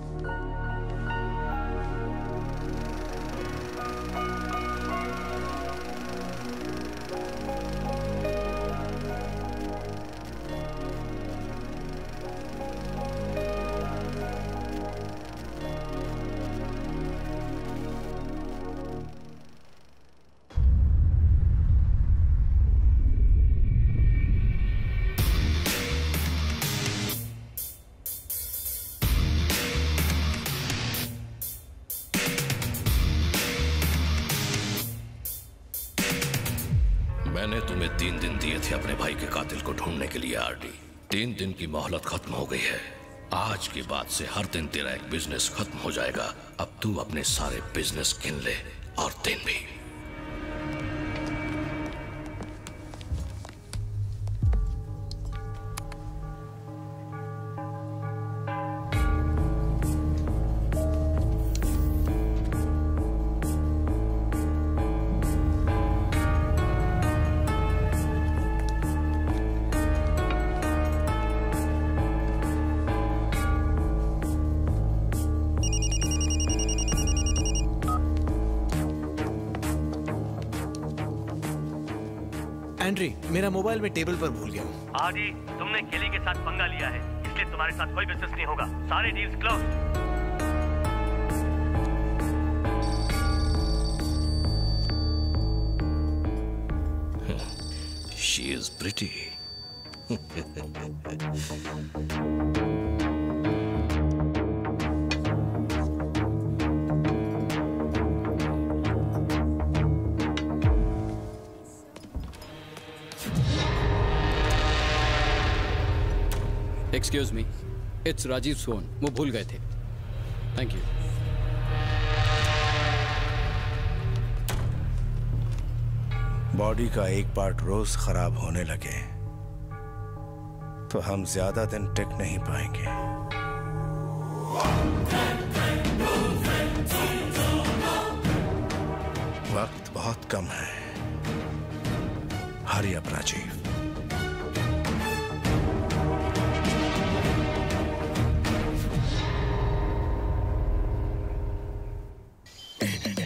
मैंने तुम्हें तीन दिन दिए थे अपने भाई के कातिल को ढूंढने के लिए आरडी। तीन दिन की मोहलत खत्म हो गई है। आज के बाद से हर दिन तेरा एक बिजनेस खत्म हो जाएगा। अब तू अपने सारे बिजनेस गिन ले और दिन भी। एंड्री, मेरा मोबाइल में टेबल पर भूल गया हूँ। आदि, तुमने केली के साथ पंगा लिया है, इसलिए तुम्हारे साथ कोई बिजनेस नहीं होगा। सारे deals close. She is pretty. Excuse me, it's Rajiv son. वो भूल गए थे। Thank you. बॉडी का एक पार्ट रोज खराब होने लगे तो हम ज्यादा दिन टिक नहीं पाएंगे। वक्त बहुत कम है। Hurry up Rajiv.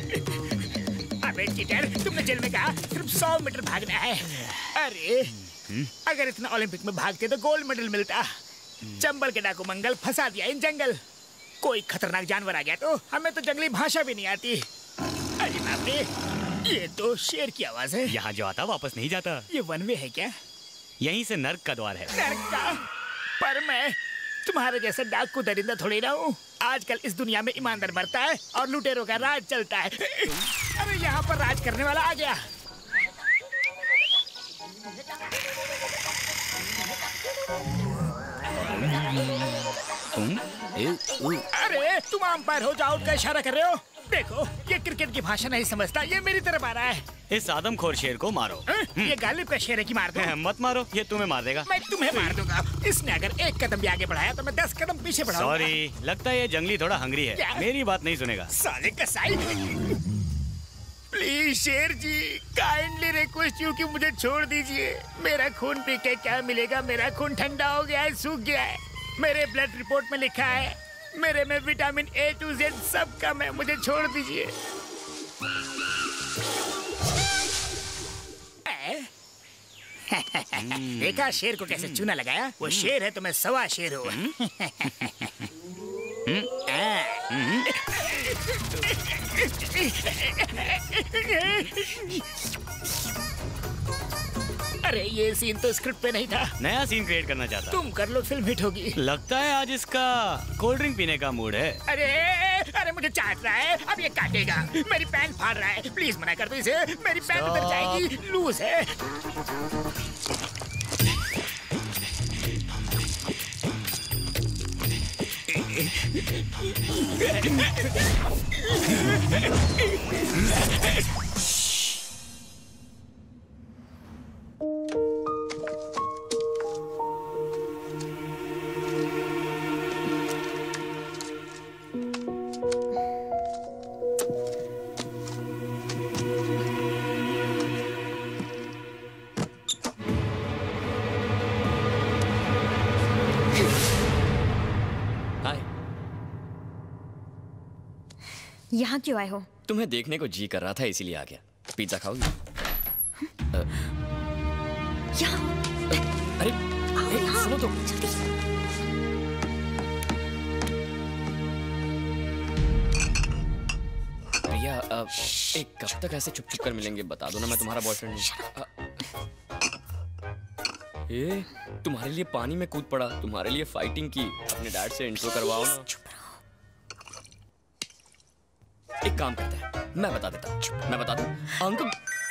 अबे चीटर, तुमने जेल में कहा सिर्फ सौ मीटर भागना है। अरे अगर इतना ओलंपिक में भागते तो गोल्ड मेडल मिलता। चंबल के डाकू मंगल फंसा दिया इन जंगल। कोई खतरनाक जानवर आ गया तो हमें तो जंगली भाषा भी नहीं आती। अरे बाप रे, ये तो शेर की आवाज है। यहाँ जो आता वापस नहीं जाता। ये वन वे है क्या? यहीं से नर्क का द्वार है। नर्क का? पर मैं तुम्हारे जैसा डाकू दरिंदा थोड़ी ना हूँ। आजकल इस दुनिया में ईमानदार मरता है और लुटेरों का राज चलता है। अरे यहाँ पर राज करने वाला आ गया। तुम अरे तुम अंपायर हो, जाओ का इशारा कर रहे हो। देखो ये क्रिकेट की भाषा नहीं समझता, ये मेरी तरफ आ रहा है। इस आदमखोर शेर को मारो। ये गालिब का शेर है कि मार दो? मत मारो, ये तुम्हें मार देगा। मैं तुम्हें मार दूंगा। इसने अगर एक कदम भी आगे बढ़ाया तो मैं दस कदम पीछे बढ़ाऊंगा। सॉरी, लगता है ये जंगली थोड़ा हंगरी है। क्या? मेरी बात नहीं सुनेगा। साले कसाई। प्लीज शेर जी, काइंडली रिक्वेस्ट यू कि मुझे छोड़ दीजिए। मेरा खून पी के क्या मिलेगा? मेरा खून ठंडा हो गया है, सूख गया है। मेरे ब्लड रिपोर्ट में लिखा है मेरे में विटामिन ए टू जेड सब कम है। मुझे छोड़ दीजिए। देखा शेर को कैसे चूना लगाया? वो शेर है तो मैं सवा शेर हूँ। अरे ये सीन तो स्क्रिप्ट पे नहीं था। नया सीन क्रिएट करना चाहता। तुम कर लो, फिल्म हिट होगी। लगता है आज इसका कोल्ड ड्रिंक पीने का मूड है। अरे अरे मुझे चाट रहा है, अब ये काटेगा। मेरी पैंट फाड़ रहा है, प्लीज मना कर दो इसे। मेरी पैंट उतर जाएगी, लूज है। यहाँ क्यों आए हो? तुम्हें देखने को जी कर रहा था इसीलिए आ गया। पिज्जा खाओगी? यहाँ। अरे ए, सुनो तो। भैया एक कब तक ऐसे चुप चुप कर मिलेंगे? बता दो ना, मैं तुम्हारा बॉयफ्रेंड हूँ। ए, तुम्हारे लिए पानी में कूद पड़ा, तुम्हारे लिए फाइटिंग की। अपने डैड से इंट्रो करवाओ ना। एक काम करते हैं, मैं बता देता हूँ। मैं बता दूं अंकल।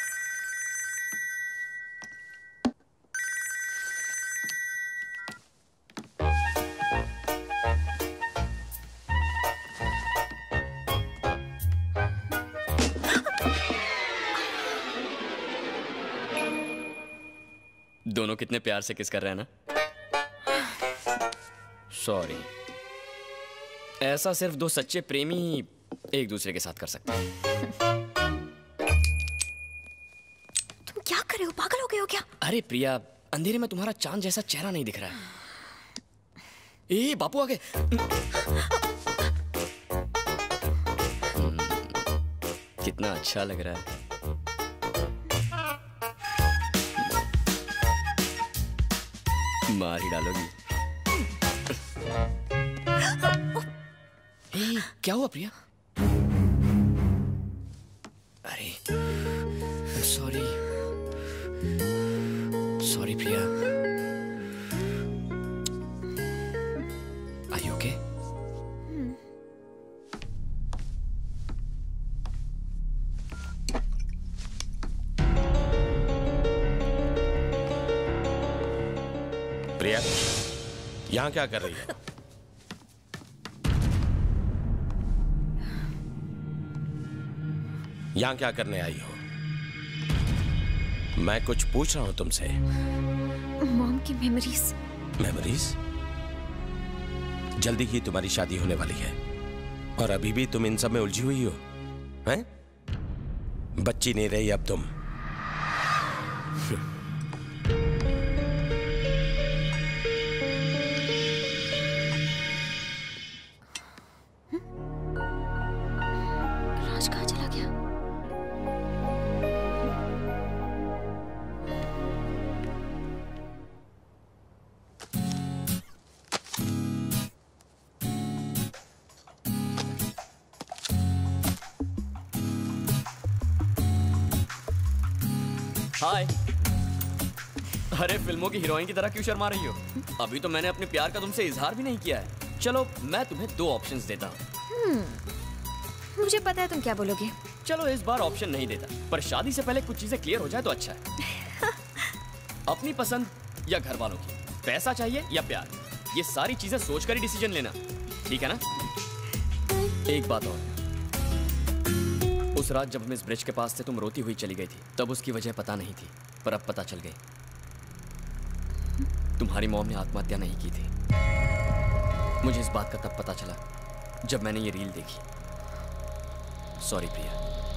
दोनों कितने प्यार से किस कर रहे हैं ना। सॉरी, ऐसा सिर्फ दो सच्चे प्रेमी एक दूसरे के साथ कर सकते हैं। तुम क्या कर रहे हो? पागल हो गए हो क्या? अरे प्रिया, अंधेरे में तुम्हारा चांद जैसा चेहरा नहीं दिख रहा है। ए बापू आ गए। कितना अच्छा लग रहा है। मार ही डालोगी। ए, क्या हुआ प्रिया? अरे sorry sorry Priya. Are you okay? Priya, यहाँ क्या कर रही है? यहाँ क्या करने आई हो? मैं कुछ पूछ रहा हूं तुमसे। मॉम की मेमोरीज। मेमोरीज? जल्दी ही तुम्हारी शादी होने वाली है और अभी भी तुम इन सब में उलझी हुई हो, हैं? बच्ची नहीं रही अब तुम। राज कहाँ चला गया? हाय। अरे फिल्मों की हीरोइन की तरह क्यों शर्मा रही हो? अभी तो मैंने अपने प्यार का तुमसे इजहार भी नहीं किया है। चलो मैं तुम्हें दो ऑप्शंस देता हूँ। मुझे पता है तुम क्या बोलोगे। चलो इस बार ऑप्शन नहीं देता, पर शादी से पहले कुछ चीजें क्लियर हो जाए तो अच्छा है। अपनी पसंद या घर वालों की, पैसा चाहिए या प्यार, ये सारी चीजें सोचकर ही डिसीजन लेना, ठीक है ना? एक बात और, उस रात जब हम इस ब्रिज के पास थे तुम रोती हुई चली गई थी, तब उसकी वजह पता नहीं थी, पर अब पता चल गई। तुम्हारी मॉम ने आत्महत्या नहीं की थी। मुझे इस बात का तब पता चला जब मैंने ये रील देखी। सॉरी प्रिया।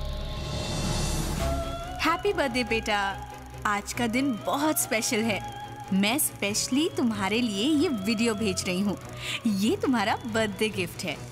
हैप्पी बर्थडे बेटा, आज का दिन बहुत स्पेशल है। मैं स्पेशली तुम्हारे लिए ये वीडियो भेज रही हूँ। ये तुम्हारा बर्थडे गिफ्ट है।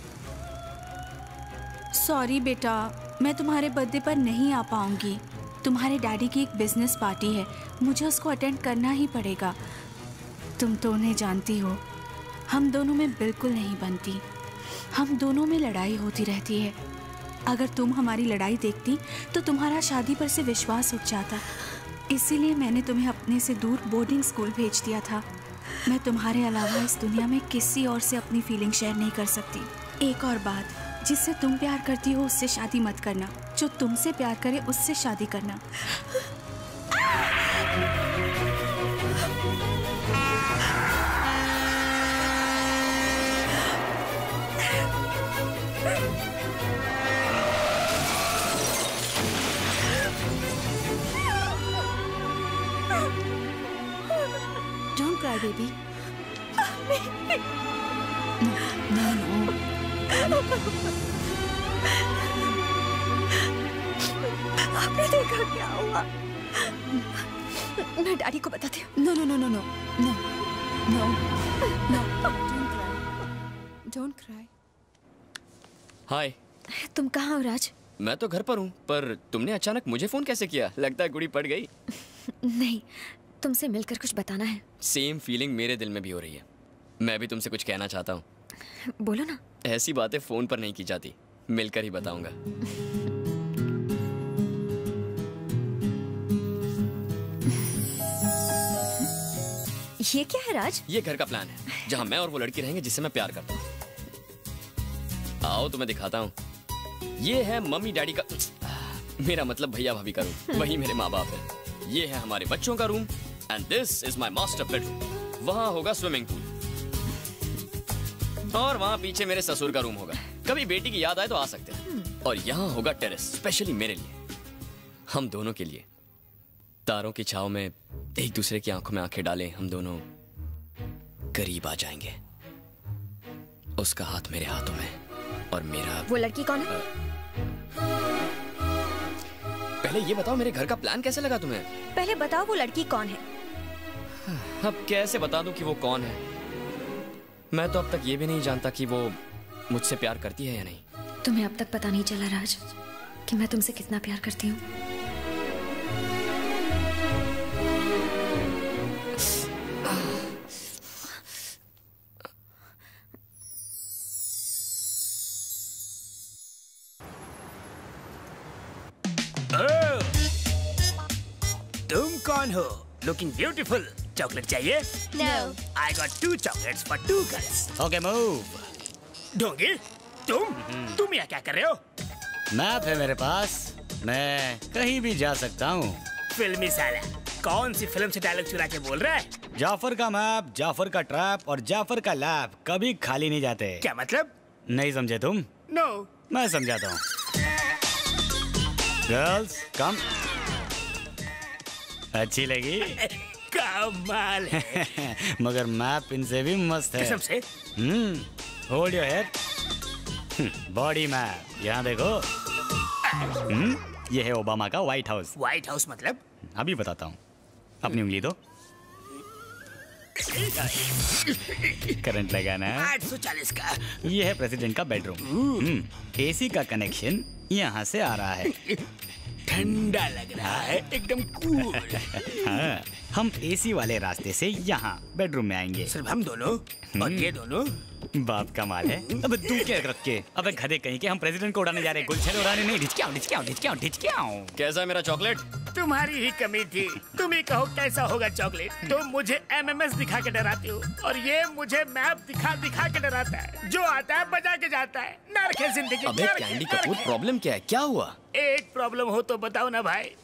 सॉरी बेटा, मैं तुम्हारे बर्थडे पर नहीं आ पाऊंगी। तुम्हारे डैडी की एक बिजनेस पार्टी है, मुझे उसको अटेंड करना ही पड़ेगा। तुम तो उन्हें जानती हो, हम दोनों में बिल्कुल नहीं बनती। हम दोनों में लड़ाई होती रहती है। अगर तुम हमारी लड़ाई देखती तो तुम्हारा शादी पर से विश्वास उठ जाता। इसीलिए मैंने तुम्हें अपने से दूर बोर्डिंग स्कूल भेज दिया था। मैं तुम्हारे अलावा इस दुनिया में किसी और से अपनी फीलिंग शेयर नहीं कर सकती। एक और बात, जिससे तुम प्यार करती हो उससे शादी मत करना। जो तुमसे प्यार करे उससे शादी करना। Don't cry, baby. No, no, no. आपने देखा क्या हुआ? मैं डैडी को बताती हूँ। No, no, no, no, no, no, no, no. Don't cry. Don't cry. हाय। तुम कहाँ हो राज? मैं तो घर पर हूँ, पर तुमने अचानक मुझे फोन कैसे किया? लगता है गुड़ी पड़ गई। नहीं, तुमसे मिलकर कुछ बताना है। सेम फीलिंग मेरे दिल में भी हो रही है। मैं भी तुमसे कुछ कहना चाहता हूँ। बोलो ना। ऐसी बातें फोन पर नहीं की जाती, मिलकर ही बताऊंगा। ये क्या है राज? ये घर का प्लान है, जहाँ मैं और वो लड़की रहेंगे जिससे मैं प्यार करता हूँ। आओ तुम्हें दिखाता हूँ। ये है मम्मी डैडी का, मेरा मतलब भैया भाभी का रूम। वही मेरे माँ बाप है। ये है हमारे बच्चों का room and this is my master bedroom. वहाँ होगा स्विमिंग पूल और वहाँ पीछे मेरे ससुर का रूम होगा। कभी बेटी की याद आए तो आ सकते हैं। और यहाँ होगा टेरेस, स्पेशली मेरे लिए, हम दोनों के लिए। तारों की छाव में एक दूसरे की आंखों में आंखें डालें, हम दोनों करीब आ जाएंगे। उसका हाथ मेरे हाथों में और मेरा। वो लड़की कौन है? पहले ये बताओ मेरे घर का प्लान कैसे लगा तुम्हें? पहले बताओ वो लड़की कौन है? अब कैसे बता दूं कि वो कौन है? मैं तो अब तक ये भी नहीं जानता कि वो मुझसे प्यार करती है या नहीं। तुम्हें अब तक पता नहीं चला राज कि मैं तुमसे कितना प्यार करती हूँ। तुम कौन हो? Looking beautiful. चॉकलेट चाहिए? No. I got two chocolates for two girls. Okay, move. ढोंगी, तुम तुम यहाँ क्या कर रहे हो? मैप है मेरे पास, मैं कहीं भी जा सकता हूँ। फिल्मी साला, कौन सी फिल्म से डायलॉग चुरा के बोल रहा है? जाफर का मैप, जाफर का ट्रैप और जाफर का लैब कभी खाली नहीं जाते। क्या मतलब? नहीं समझे तुम? नो। मैं समझाता हूँ। Girls come. अच्छी लगी? कमाल है। मगर मैप इनसे भी मस्त है। कसम से? Hmm, hold your head. Body map, यहाँ देखो। हम्म, ये है ओबामा का व्हाइट हाउस। व्हाइट हाउस मतलब? अभी बताता हूँ। अपनी उंगली दो। करंट लगाना है। आठ सौ चालीस का। ये है प्रेसिडेंट का बेडरूम। एसी का कनेक्शन यहाँ से आ रहा है। ठंडा लग रहा है, एकदम कूल। हाँ, हम एसी वाले रास्ते से यहाँ बेडरूम में आएंगे। सिर्फ हम दोनों और ये दोनों? बाप का माल है। अब तू क्या रखे? अब गधे कहीं के हम प्रेसिडेंट को उड़ाने जा रहे हैं, गुलछल उड़ाने नहीं। ढिचक्याओ ढिचक्याओ ढिचक्याओ ढिचक्याओ। कैसा है मेरा चॉकलेट? तुम्हारी ही कमी थी। तुम ही कहो कैसा होगा चॉकलेट। तुम मुझे एमएमएस दिखा के डराते हो और ये मुझे मैप दिखा दिखा के डराता है। जो आता है बजा के जाता है। नर्क है जिंदगी। अबे कैंडी कपूर, प्रॉब्लम क्या है? क्या हुआ? एक प्रॉब्लम हो तो बताओ ना भाई।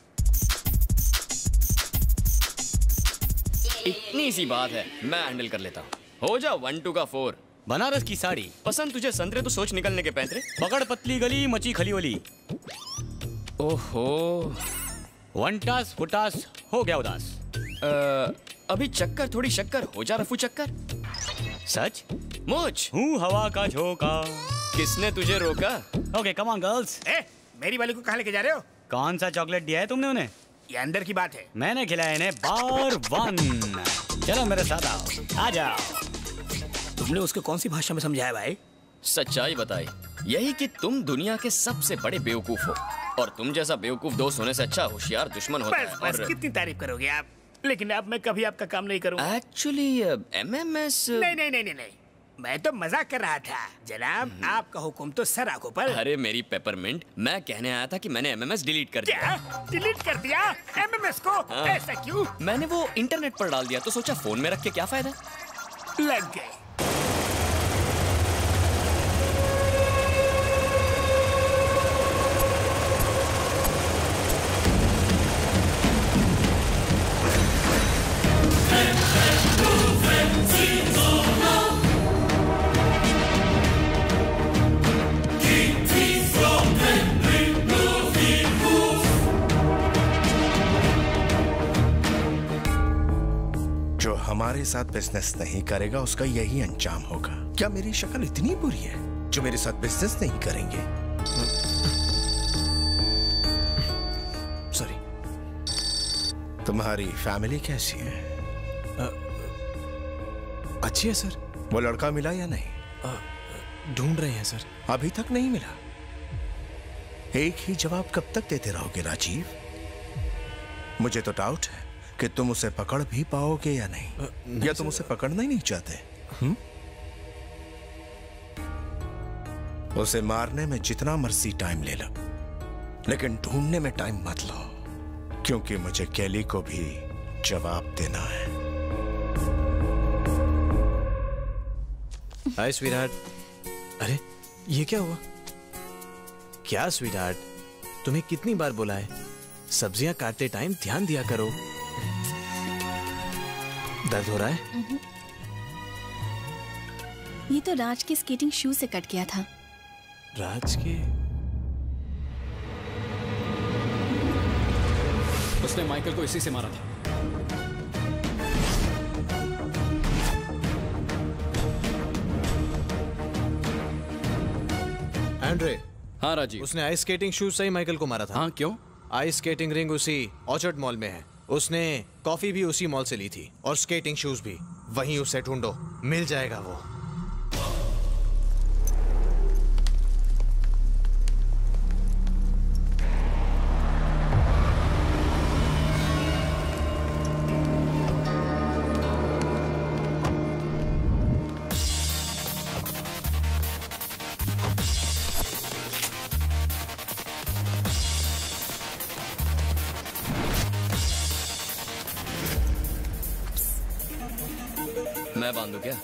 इतनी सी बात है, मैं हैंडल कर लेता हूँ। हो जा वन टू का फोर। बनारस की साड़ी पसंद तुझे संतरे तो सोच निकलने के पैंतरे। पकड़ पतली गली मची खली वली। ओहो, वन टास फुटास हो गया उदास। आ, अभी चक्कर थोड़ी शक्कर, हो जा रफू चक्कर। सच मुझ हूँ हवा का झोंका। किसने तुझे रोका? Okay come on girls. ए, मेरी वाली को कहाँ लेके जा रहे हो? कौन सा चॉकलेट दिया है तुमने उन्हें? ये अंदर की बात है। मैंने खिलाया इन्हें बार वन। चलो मेरे साथ आओ, आ जाओ। तुमने उसको कौन सी भाषा में समझाया भाई? सच्चाई बताई, यही कि तुम दुनिया के सबसे बड़े बेवकूफ हो और तुम जैसा बेवकूफ दोस्त होने से अच्छा होशियार दुश्मन होता बस, है। बस, और कितनी तारीफ करोगे आप? लेकिन अब मैं कभी आपका काम नहीं करूँगा। एक्चुअली एमएमएस नहीं नहीं नहीं नहीं नहीं, मैं तो मजाक कर रहा था जनाब। आपका हुक्म तो सर आंखों पर। अरे मेरी पेपरमिंट, मैं कहने आया था कि मैंने एमएमएस डिलीट कर दिया। क्या डिलीट कर दिया एमएमएस को? हाँ। ऐसा क्यों? मैंने वो इंटरनेट पर डाल दिया तो सोचा फोन में रख के क्या फायदा। लग गए। हमारे साथ बिजनेस नहीं करेगा उसका यही अंजाम होगा। क्या मेरी शक्ल इतनी बुरी है जो मेरे साथ बिजनेस नहीं करेंगे? सॉरी। तुम्हारी फैमिली कैसी है? आ, अच्छी है सर। वो लड़का मिला या नहीं? ढूंढ रहे हैं सर। अभी तक नहीं मिला। एक ही जवाब कब तक देते रहोगे राजीव? मुझे तो डाउट है कि तुम उसे पकड़ भी पाओगे या नहीं, आ, नहीं या तुम उसे पकड़ना ही नहीं चाहते? हुँ? उसे मारने में जितना मर्जी टाइम ले लो, लेकिन ढूंढने में टाइम मत लो, क्योंकि मुझे कैली को भी जवाब देना है। Hi sweetheart. अरे ये क्या हुआ? क्या स्वीटहार्ट, तुम्हें कितनी बार बोला है सब्जियां काटते टाइम ध्यान दिया करो। दर्द हो रहा है? ये तो राज के स्केटिंग शू से कट गया था। राज के? उसने माइकल को इसी से मारा था। एंड्रे। हाँ राजीव। उसने आइस स्केटिंग शूज से ही माइकल को मारा था। हाँ क्यों? आइस स्केटिंग रिंग उसी ऑर्चर्ड मॉल में है। उसने कॉफी भी उसी मॉल से ली थी और स्केटिंग शूज भी। वहीं उसे ढूंढो, मिल जाएगा वो। मैं बांधू क्या?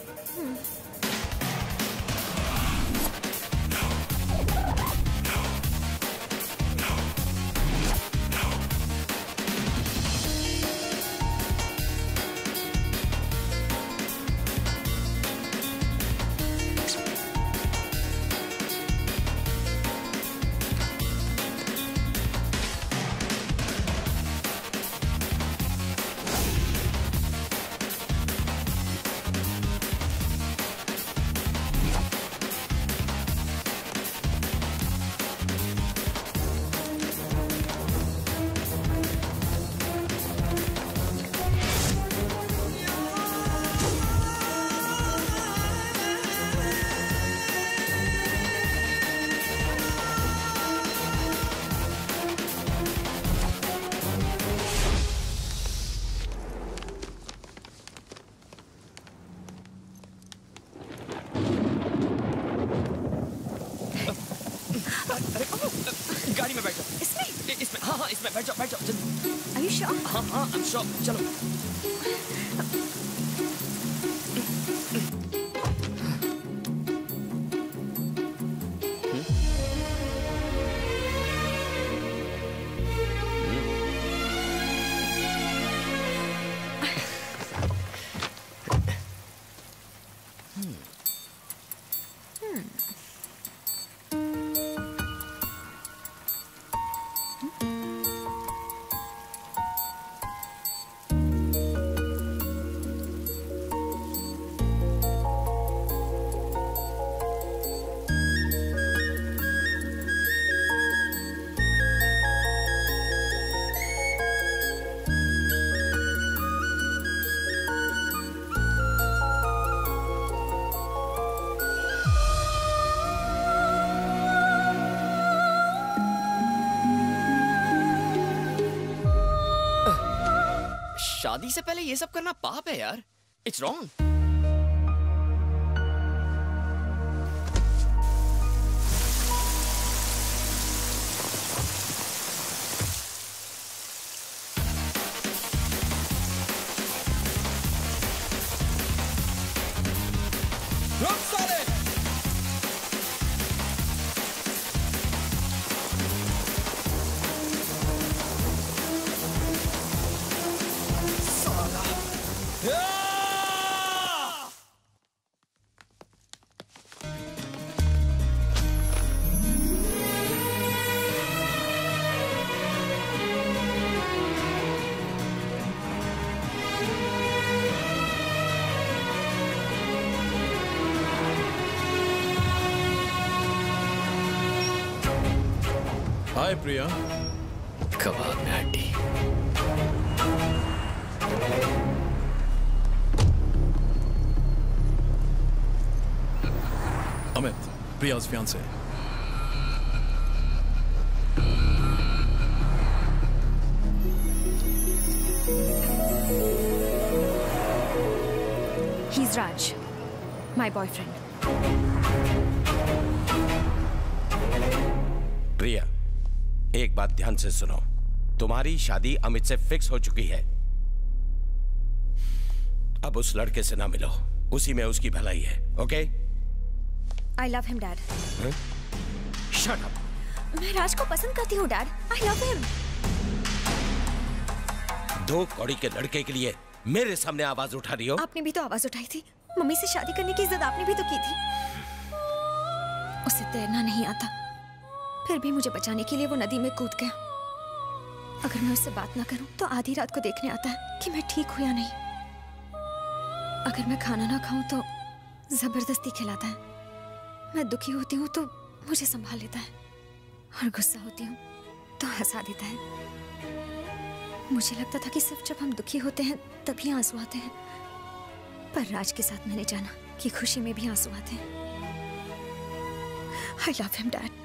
गाड़ी में बैठ जाओ। इसमें इसमें हाँ हाँ इसमें बैठ जाओ बैठ जाओ जल्दी। Are you sure? हाँ हाँ I'm sure। चलो। शादी से पहले ये सब करना पाप है यार। It's wrong. हाय प्रिया। कबाब में हड्डी। Amit, प्रिया's fiancé। He's Raj, my boyfriend. प्रिया, एक बात ध्यान से सुनो। तुम्हारी शादी अमित से फिक्स हो चुकी है। अब उस लड़के से ना मिलो, उसी में उसकी भलाई है। Okay? I love him, Dad. Shut up. मैं राज को पसंद करती हूँ, Dad. I love him. दो कौड़ी के लड़के के लिए मेरे सामने आवाज उठा रही हो? आपने भी तो आवाज उठाई थी। मम्मी से शादी करने की जिद आपने भी तो की थी। उसे तैरना नहीं आता, फिर भी मुझे बचाने के लिए वो नदी में कूद गया। अगर मैं उससे बात ना करूं तो आधी रात को देखने आता है कि मैं ठीक हूं या नहीं। अगर मैं खाना ना खाऊं तो जबरदस्ती खिलाता है। मैं दुखी होती हूँ तो मुझे संभाल लेता है, और गुस्सा होती हूँ तो हंसा देता है। मुझे लगता था कि सिर्फ जब हम दुखी होते हैं तभी आंसू आते हैं, पर राज के साथ मैंने जाना कि खुशी में भी आंसू आते हैं। I love him, Dad.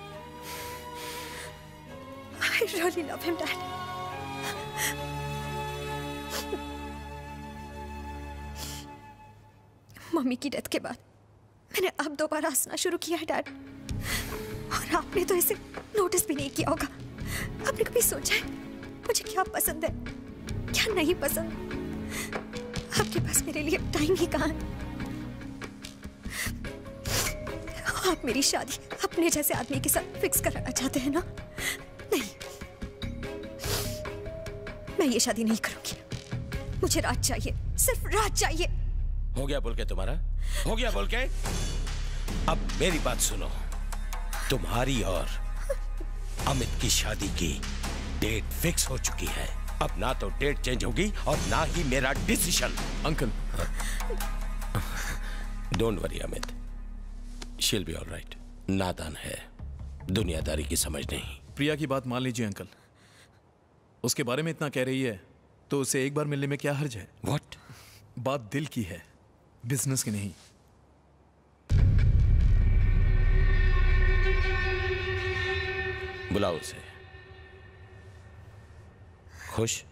I really love him, Dad. Mummy की डेथ के बाद मैंने अब दोबारा हंसना शुरू किया है, डैड। और आपने तो इसे नोटिस भी नहीं किया होगा। आपने कभी सोचा है मुझे क्या पसंद है, क्या नहीं पसंद? आपके पास मेरे लिए टाइम ही कहाँ है? आप मेरी शादी अपने जैसे आदमी के साथ फिक्स कराना चाहते हैं ना? नहीं, मैं ये शादी नहीं करूंगी। मुझे राज चाहिए, सिर्फ राज चाहिए। हो गया बोल के तुम्हारा? हो गया बोल के? अब मेरी बात सुनो। तुम्हारी और अमित की शादी की डेट फिक्स हो चुकी है। अब ना तो डेट चेंज होगी और ना ही मेरा decision. Uncle, don't worry Amit, she'll be alright. नादान है, दुनियादारी की समझ नहीं। प्रिया की बात मान लीजिए अंकल। उसके बारे में इतना कह रही है तो उसे एक बार मिलने में क्या हर्ज है? व्हाट? बात दिल की है, बिजनेस की नहीं। बुलाओ उसे। खुश?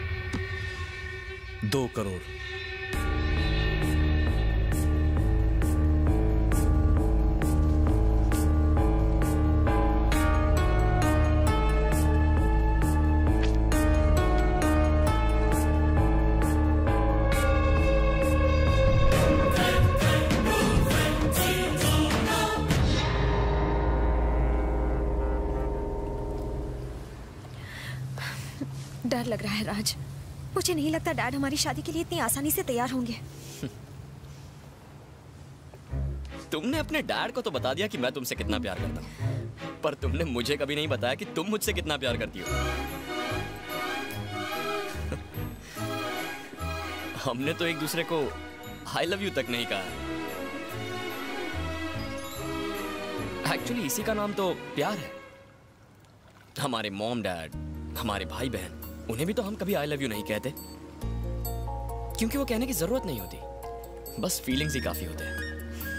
दो करोड़। डर लग रहा है राज। मुझे नहीं लगता डैड हमारी शादी के लिए इतनी आसानी से तैयार होंगे। तुमने अपने डैड को तो बता दिया कि मैं तुमसे कितना प्यार करता हूँ, पर तुमने मुझे कभी नहीं बताया कि तुम मुझसे कितना प्यार करती हो। हमने तो एक दूसरे को आई लव यू तक नहीं कहा। एक्चुअली इसी का नाम तो प्यार है। हमारे मॉम डैड, हमारे भाई बहन, उन्हें भी तो हम कभी आई लव यू नहीं कहते, क्योंकि वो कहने की जरूरत नहीं होती, बस फीलिंग्स ही काफी होते हैं।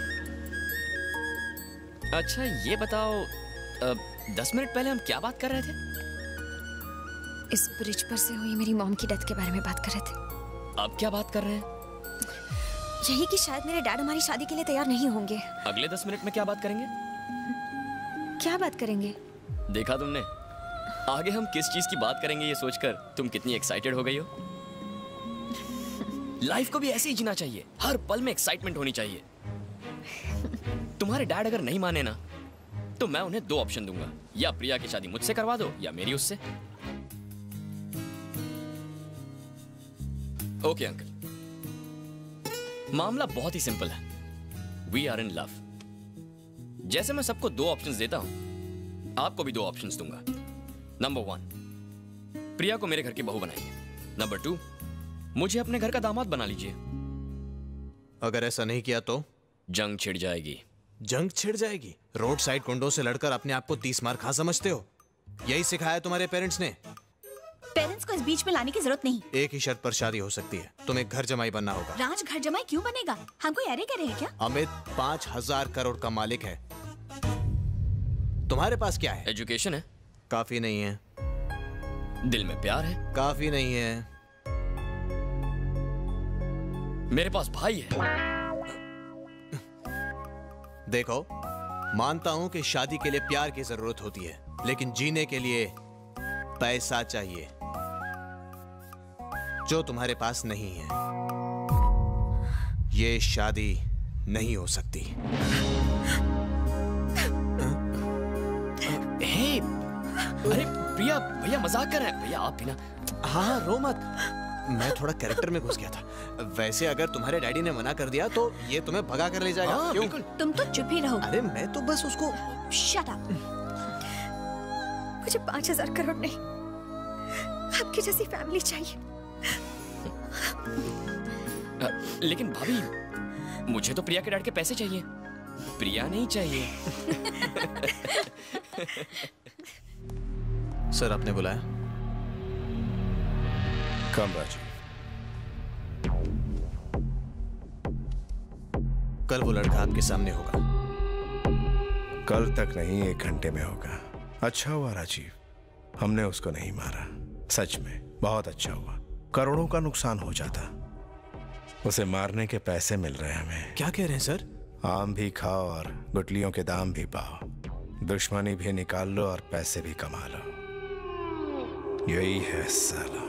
अच्छा ये बताओ, आ, दस मिनट पहले हम क्या बात कर रहे थे? इस ब्रिज पर से हुई मेरी मॉम की डेथ के बारे में बात कर रहे थे। अब क्या बात कर रहे हैं? यही कि शायद मेरे डैड हमारी शादी के लिए तैयार नहीं होंगे। अगले दस मिनट में क्या बात करेंगे? क्या बात करेंगे? देखा तुमने, आगे हम किस चीज की बात करेंगे ये सोचकर तुम कितनी एक्साइटेड हो गई हो। लाइफ को भी ऐसे ही जीना चाहिए, हर पल में एक्साइटमेंट होनी चाहिए। तुम्हारे डैड अगर नहीं माने ना, तो मैं उन्हें दो ऑप्शन दूंगा, या प्रिया की शादी मुझसे करवा दो या मेरी उससे। ओके अंकल, मामला बहुत ही सिंपल है। We are in love. जैसे मैं सबको दो ऑप्शंस देता हूं, आपको भी दो ऑप्शंस दूंगा। नंबर वन, प्रिया को मेरे घर की बहू बनाइए। नंबर टू, मुझे अपने घर का दामाद बना लीजिए। अगर ऐसा नहीं किया तो जंग छिड़ जाएगी। जंग छिड़ जाएगी? रोड साइड गुंडों से लड़कर अपने आप को तीस मार खा समझते हो? यही सिखाया तुम्हारे पेरेंट्स ने? पेरेंट्स को इस बीच में लाने की जरूरत नहीं। एक ही शर्त पर शादी हो सकती है, तुम्हें घर जमाई बनना होगा। राज घर जमाई क्यों बनेगा? हम कोई अरे करे हैं क्या? अमित पांच हजार करोड़ का मालिक है। तुम्हारे पास क्या है? एजुकेशन है। काफी नहीं है। दिल में प्यार है। काफी नहीं है। मेरे पास भाई है। देखो, मानता हूं कि शादी के लिए प्यार की जरूरत होती है, लेकिन जीने के लिए पैसा चाहिए, जो तुम्हारे पास नहीं है। ये शादी नहीं हो सकती। हे, अरे प्रिया, भैया मजाक कर रहे हैं। भैया आप भी ना। हाँ हाँ, रो मत, मैं थोड़ा कैरेक्टर में घुस गया था। वैसे अगर तुम्हारे डैडी ने मना कर दिया तो ये तुम्हें भगा कर ले जाएगा। हाँ, क्यों? तुम तो चुप ही रहो। अरे मैं तो बस उसको। Shut up. मुझे पांच हजार करोड़ नहीं, आपकी जैसी फैमिली चाहिए। आ, लेकिन भाभी, मुझे तो प्रिया के डैड के पैसे चाहिए, प्रिया नहीं चाहिए। सर आपने बुलाया? कम राजीव। कल वो लड़का आपके सामने होगा। कल तक नहीं, एक घंटे में होगा। अच्छा हुआ राजीव, हमने उसको नहीं मारा। सच में बहुत अच्छा हुआ। करोड़ों का नुकसान हो जाता। उसे मारने के पैसे मिल रहे हैं हमें। क्या कह रहे हैं सर? आम भी खाओ और गुटलियों के दाम भी पाओ। दुश्मनी भी निकाल लो और पैसे भी कमा लो। यही है साला।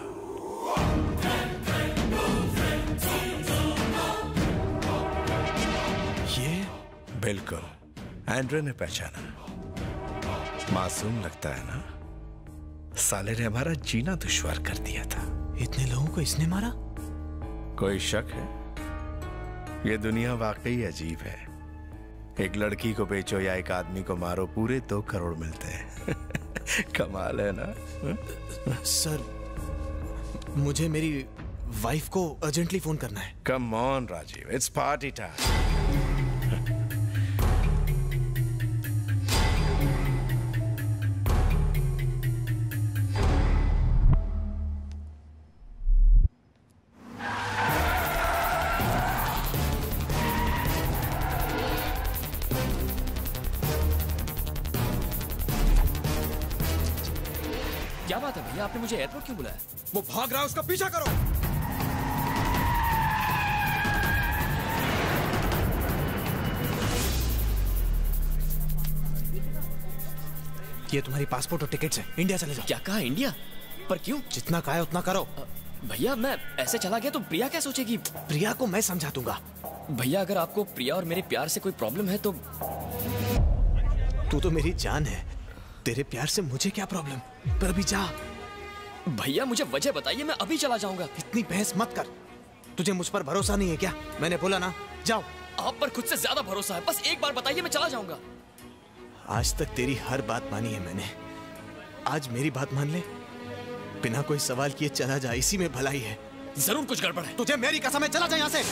ये बिल्कुल एंड्रे ने पहचाना। मासूम लगता है ना? साले ने हमारा जीना दुश्वार कर दिया था। इतने लोगों को इसने मारा? कोई शक है? ये दुनिया वाकई अजीब है। एक लड़की को बेचो या एक आदमी को मारो, पूरे दो करोड़ मिलते हैं। कमाल है ना? सर, मुझे मेरी वाइफ को अर्जेंटली फोन करना है। Come on Rajiv, it's party time. क्या बात है भैया, आपने मुझे एयरपोर्ट क्यों बुलाया? वो भाग रहा है, उसका पीछा करो। ये तुम्हारी पासपोर्ट और टिकट्स हैं, इंडिया चले जाओ। क्या कहा इंडिया? पर क्यों? जितना कहा है उतना करो। भैया मैं ऐसे चला गया तो प्रिया क्या सोचेगी? प्रिया को मैं समझा दूंगा। भैया अगर आपको प्रिया और मेरे प्यार से कोई प्रॉब्लम है तो। तू तो मेरी जान है, तेरे प्यार से मुझे क्या प्रॉब्लम? पर अभी जा। भैया मुझे वजह बताइए, मैं अभी चला जाऊंगा। इतनी बहस मत कर। तुझे मुझ पर भरोसा नहीं है क्या? मैंने बोला ना, जाओ। आप पर खुद से ज्यादा भरोसा है, बस एक बार बताइए, मैं चला जाऊंगा। आज तक तेरी हर बात मानी है मैंने, आज मेरी बात मान ले। बिना कोई सवाल किए चला जा, इसी में भलाई है। जरूर कुछ गड़बड़ है। तुझे मेरी कसम है, चला जा यहाँ से।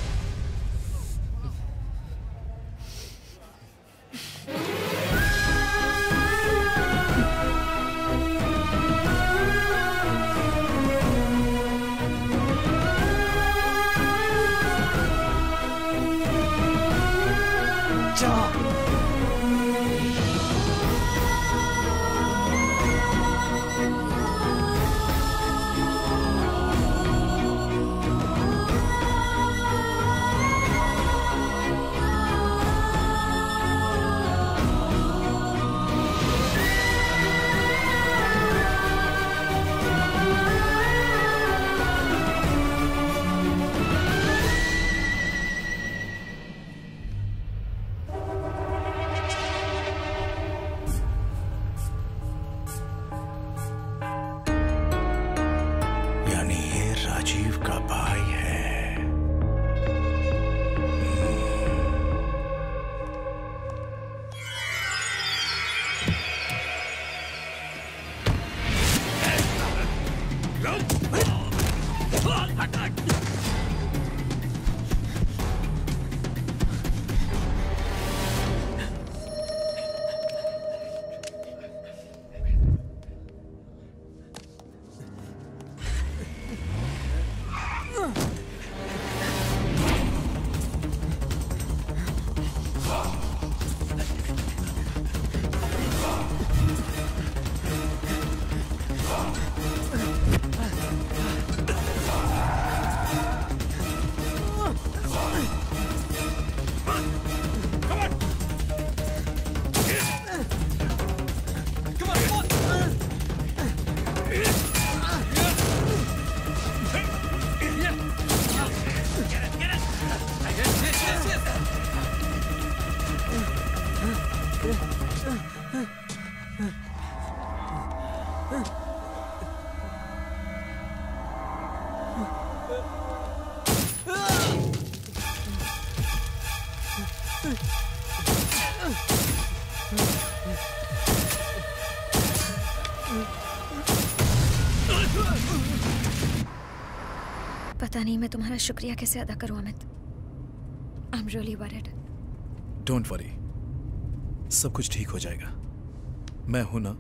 पता नहीं मैं तुम्हारा शुक्रिया कैसे अदा करूं Amit. I am really worried. Don't worry, सब कुछ ठीक हो जाएगा। मैं हूं ना।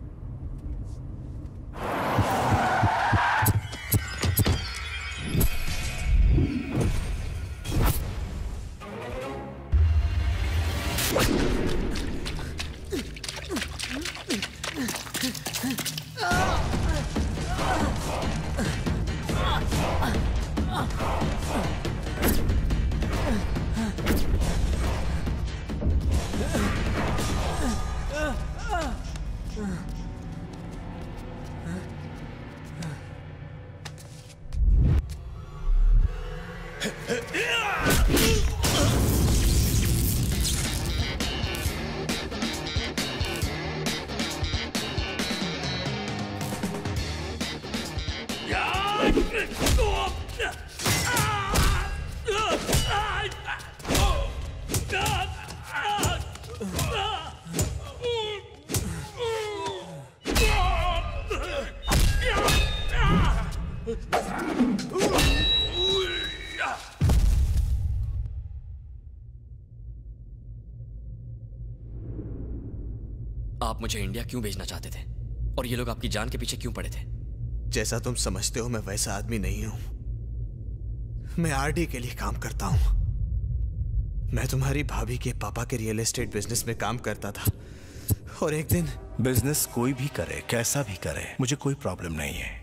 आप मुझे इंडिया क्यों भेजना चाहते थे और ये लोग आपकी जान के पीछे क्यों पड़े थे? जैसा तुम समझते हो मैं वैसा आदमी नहीं हूं। मैं आरडी के लिए काम करता हूं। मैं तुम्हारी भाभी के पापा के रियल एस्टेट बिजनेस में काम करता था और एक दिन। बिजनेस कोई भी करे, कैसा भी करे, मुझे कोई प्रॉब्लम नहीं है,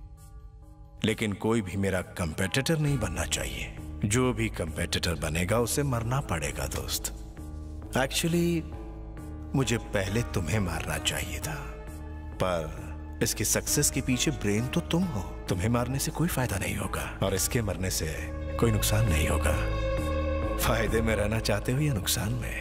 लेकिन कोई भी मेरा कंपेटिटर नहीं बनना चाहिए। जो भी कंपेटिटर बनेगा उसे मरना पड़ेगा दोस्त। एक्चुअली मुझे पहले तुम्हें मारना चाहिए था, पर इसकी सक्सेस के पीछे ब्रेन तो तुम हो। तुम्हें मारने से कोई फायदा नहीं होगा और इसके मरने से कोई नुकसान नहीं होगा। फायदे में रहना चाहते हो या नुकसान में?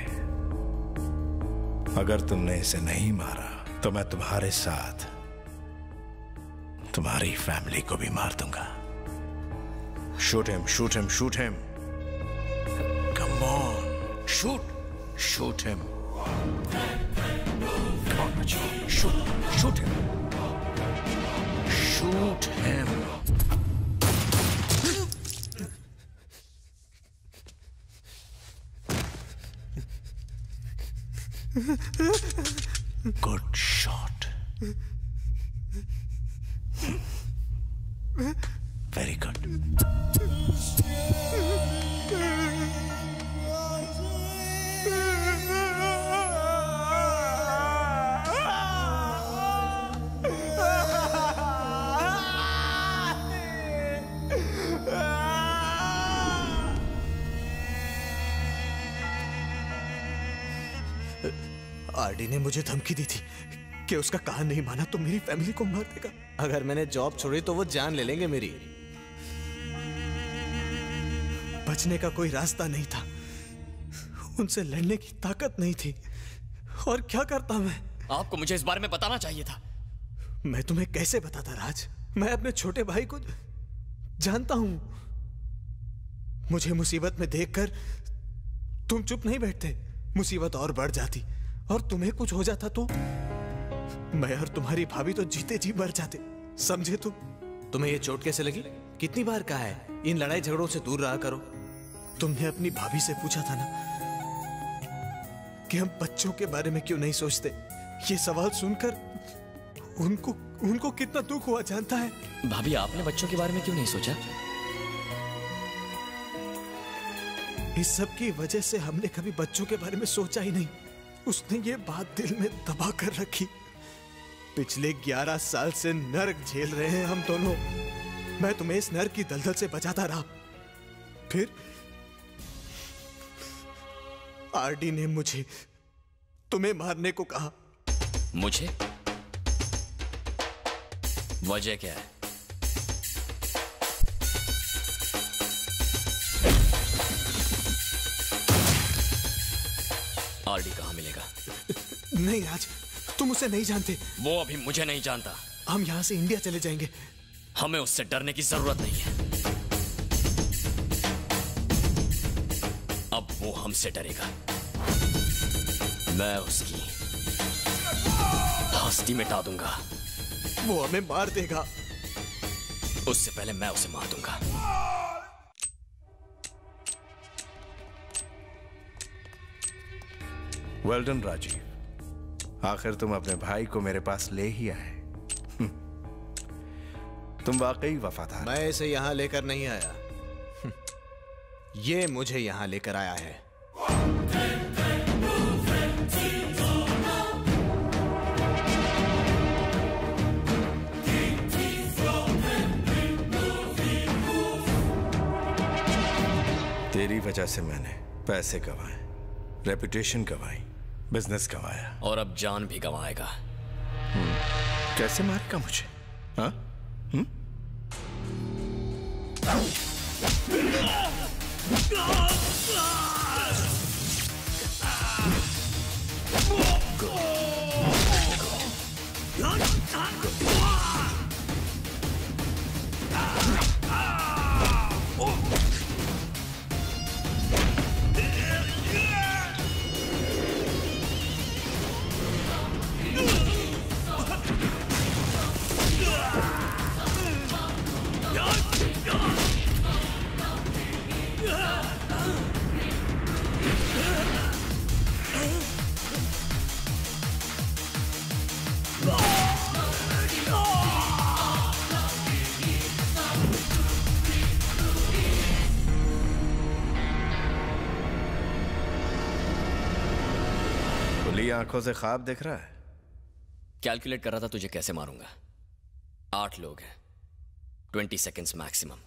अगर तुमने इसे नहीं मारा तो मैं तुम्हारे साथ तुम्हारी फैमिली को भी मार दूंगा। Shoot him, shoot him, shoot him. Come on, shoot, shoot him. Come on, बच्चों, shoot, shoot him, shoot him. Good shot. Very good. RD ने मुझे धमकी दी थी कि उसका कहा नहीं माना तो मेरी फैमिली को मार देगा। अगर मैंने जॉब छोड़ी तो वो जान ले लेंगे मेरी। बचने का कोई रास्ता नहीं था, उनसे लड़ने की ताकत नहीं थी। और क्या करता मैं? आपको मुझे इस बारे में बताना चाहिए था। मैं तुम्हें कैसे बताता राज? मैं अपने छोटे भाई को जानता हूं। मुझे मुसीबत में देखकर तुम चुप नहीं बैठते, मुसीबत और बढ़ जाती और तुम्हें कुछ हो जाता तो मैं और तुम्हारी भाभी तो जीते जी मर जाते, समझे तुम? तुम्हें ये चोट कैसे लगी? कितनी बार कहा है इन लड़ाई झगड़ों से दूर रहा करो। तुमने अपनी भाभी से पूछा था ना कि हम बच्चों के बारे में क्यों नहीं सोचते? ये सवाल सुनकर उनको उनको कितना दुख हुआ जानता है? भाभी, आपने बच्चों के बारे में क्यों नहीं सोचा? इस सब की वजह से हमने कभी बच्चों के बारे में सोचा ही नहीं। उसने ये बात दिल में दबा कर रखी। पिछले ग्यारह साल से नर्क झेल रहे हैं हम दोनों। मैं तुम्हें इस नर्क की दलदल से बचाता रहा, फिर आरडी ने मुझे तुम्हें मारने को कहा। मुझे? वजह क्या है? आरडी कहाँ मिलेगा? नहीं राज, तुम उसे नहीं जानते। वो अभी मुझे नहीं जानता। हम यहाँ से इंडिया चले जाएंगे। हमें उससे डरने की जरूरत नहीं है। अब वो हमसे डरेगा। मैं उसकी हस्ती मिटा दूंगा। वो हमें मार देगा। उससे पहले मैं उसे मार दूंगा। वेल डन राजीव, आखिर तुम अपने भाई को मेरे पास ले ही आए। तुम वाकई वफादार। मैं इसे यहां लेकर नहीं आया, ये मुझे यहां लेकर आया है। तेरी वजह से मैंने पैसे गंवाए, रेपुटेशन गंवाई, बिजनेस गंवाया और अब जान भी गंवाएगा। कैसे मारेगा मुझे? हाँ? हम्म? आंखों से ख्वाब देख रहा है? कैलकुलेट कर रहा था तुझे कैसे मारूंगा। आठ लोग हैं, twenty seconds maximum.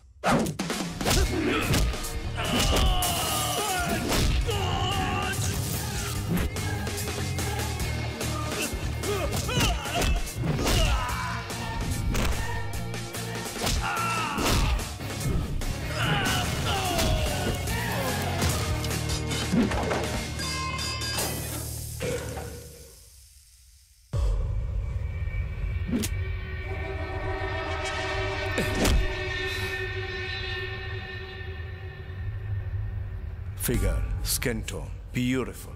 Figure, skin tone, beautiful.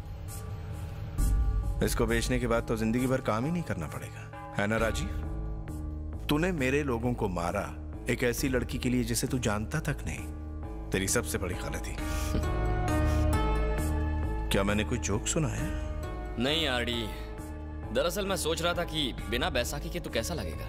इसको बेचने के बाद तो जिंदगी भर काम ही नहीं करना पड़ेगा, है ना राजीव? तूने मेरे लोगों को मारा एक ऐसी लड़की के लिए जिसे तू जानता तक नहीं। तेरी सबसे बड़ी गलती। क्या मैंने कोई जोक सुना है? नहीं आरडी, दरअसल मैं सोच रहा था कि बिना बैसाखी के तू कैसा लगेगा।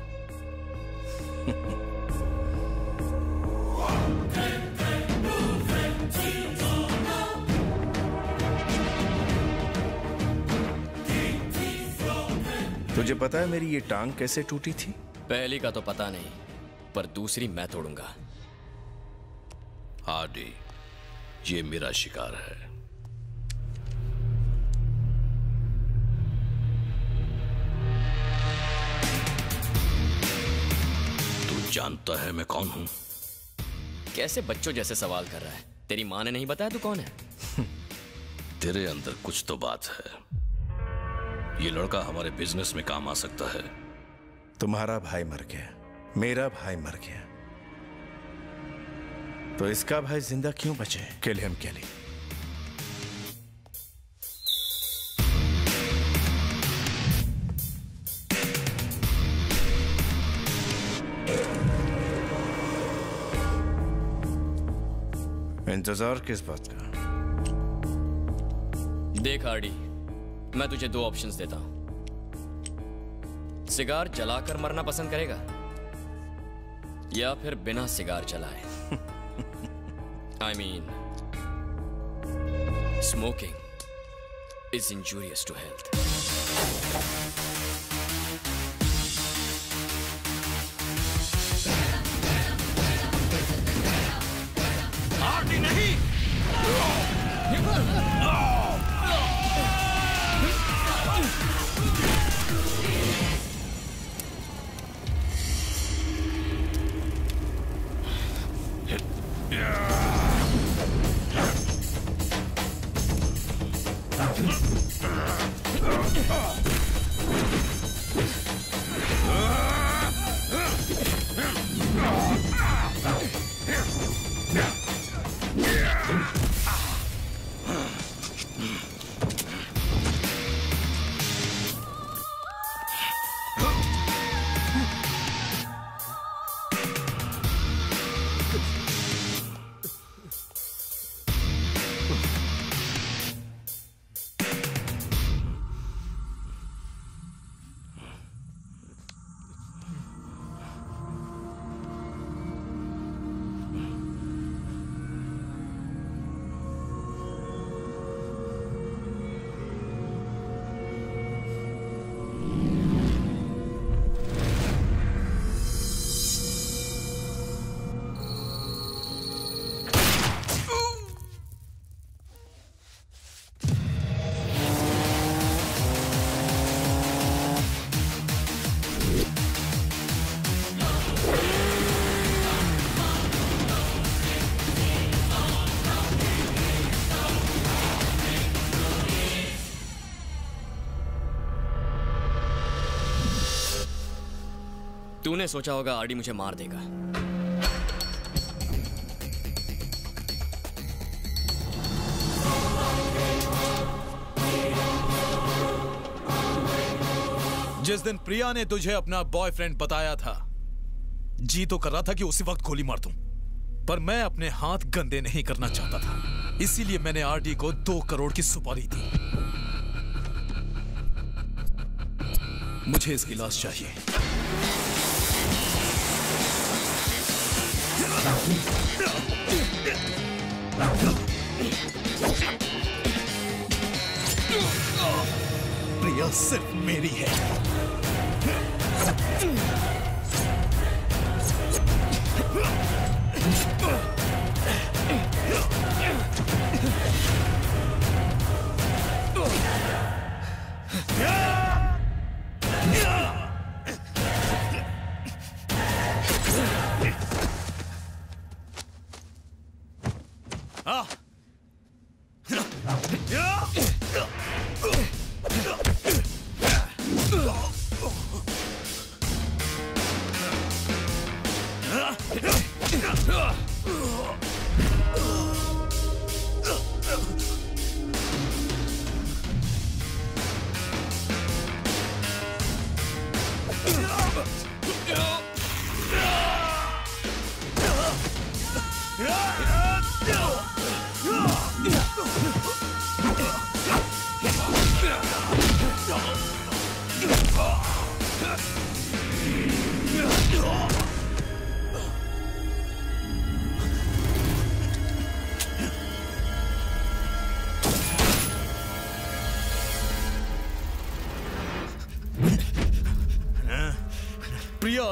तुझे पता है मेरी ये टांग कैसे टूटी थी? पहली का तो पता नहीं, पर दूसरी मैं तोड़ूंगा। आरडी, ये मेरा शिकार है। तू जानता है मैं कौन हूं? कैसे बच्चों जैसे सवाल कर रहा है? तेरी माँ ने नहीं बताया तू कौन है? तेरे अंदर कुछ तो बात है। ये लड़का हमारे बिजनेस में काम आ सकता है। तुम्हारा भाई मर गया, मेरा भाई मर गया, तो इसका भाई जिंदा क्यों बचे? किल हिम केली। इंतजार किस बात का? देख आरडी, मैं तुझे दो ऑप्शंस देता हूं। सिगार जलाकर मरना पसंद करेगा या फिर बिना सिगार जलाए? I mean, smoking is injurious to health. RD नहीं। तूने सोचा होगा आरडी मुझे मार देगा। जिस दिन प्रिया ने तुझे अपना बॉयफ्रेंड बताया था, जी तो कर रहा था कि उसी वक्त गोली मार दूं, पर मैं अपने हाथ गंदे नहीं करना चाहता था, इसीलिए मैंने आरडी को दो करोड़ की सुपारी दी। मुझे इसकी लाश चाहिए। प्रिया सिर्फ मेरी है।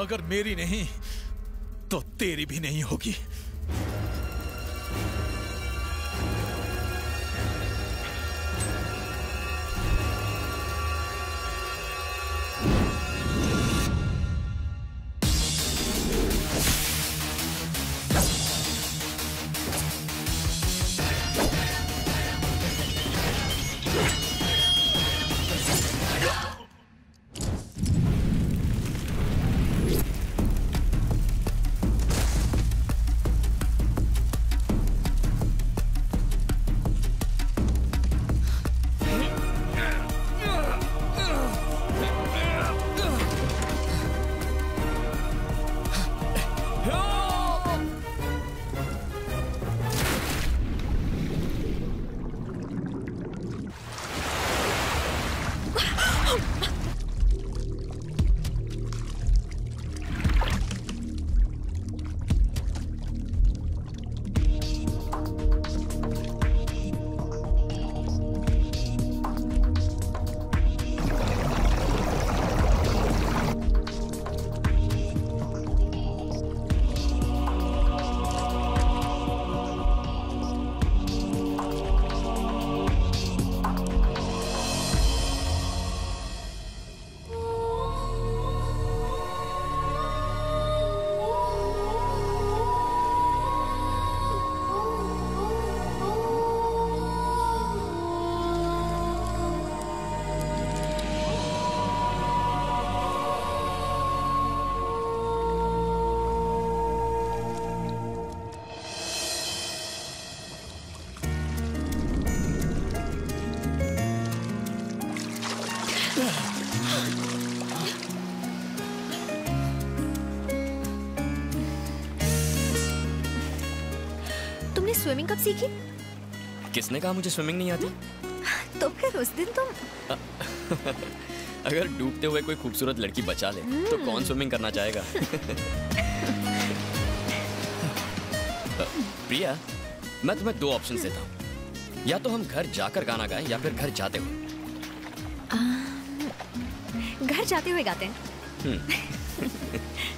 अगर मेरी नहीं तो तेरी भी नहीं होगी। स्विमिंग कब सीखी? किसने कहा मुझे स्विमिंग नहीं आती? तो फिर उस दिन तुम अगर डूबते हुए कोई खूबसूरत लड़की बचा ले तो कौन स्विमिंग करना चाहेगा? प्रिया, मैं तुम्हें दो ऑप्शन देता हूँ, या तो हम घर जाकर गाना गाएं या फिर घर जाते हुए। घर जाते हुए गाते हैं।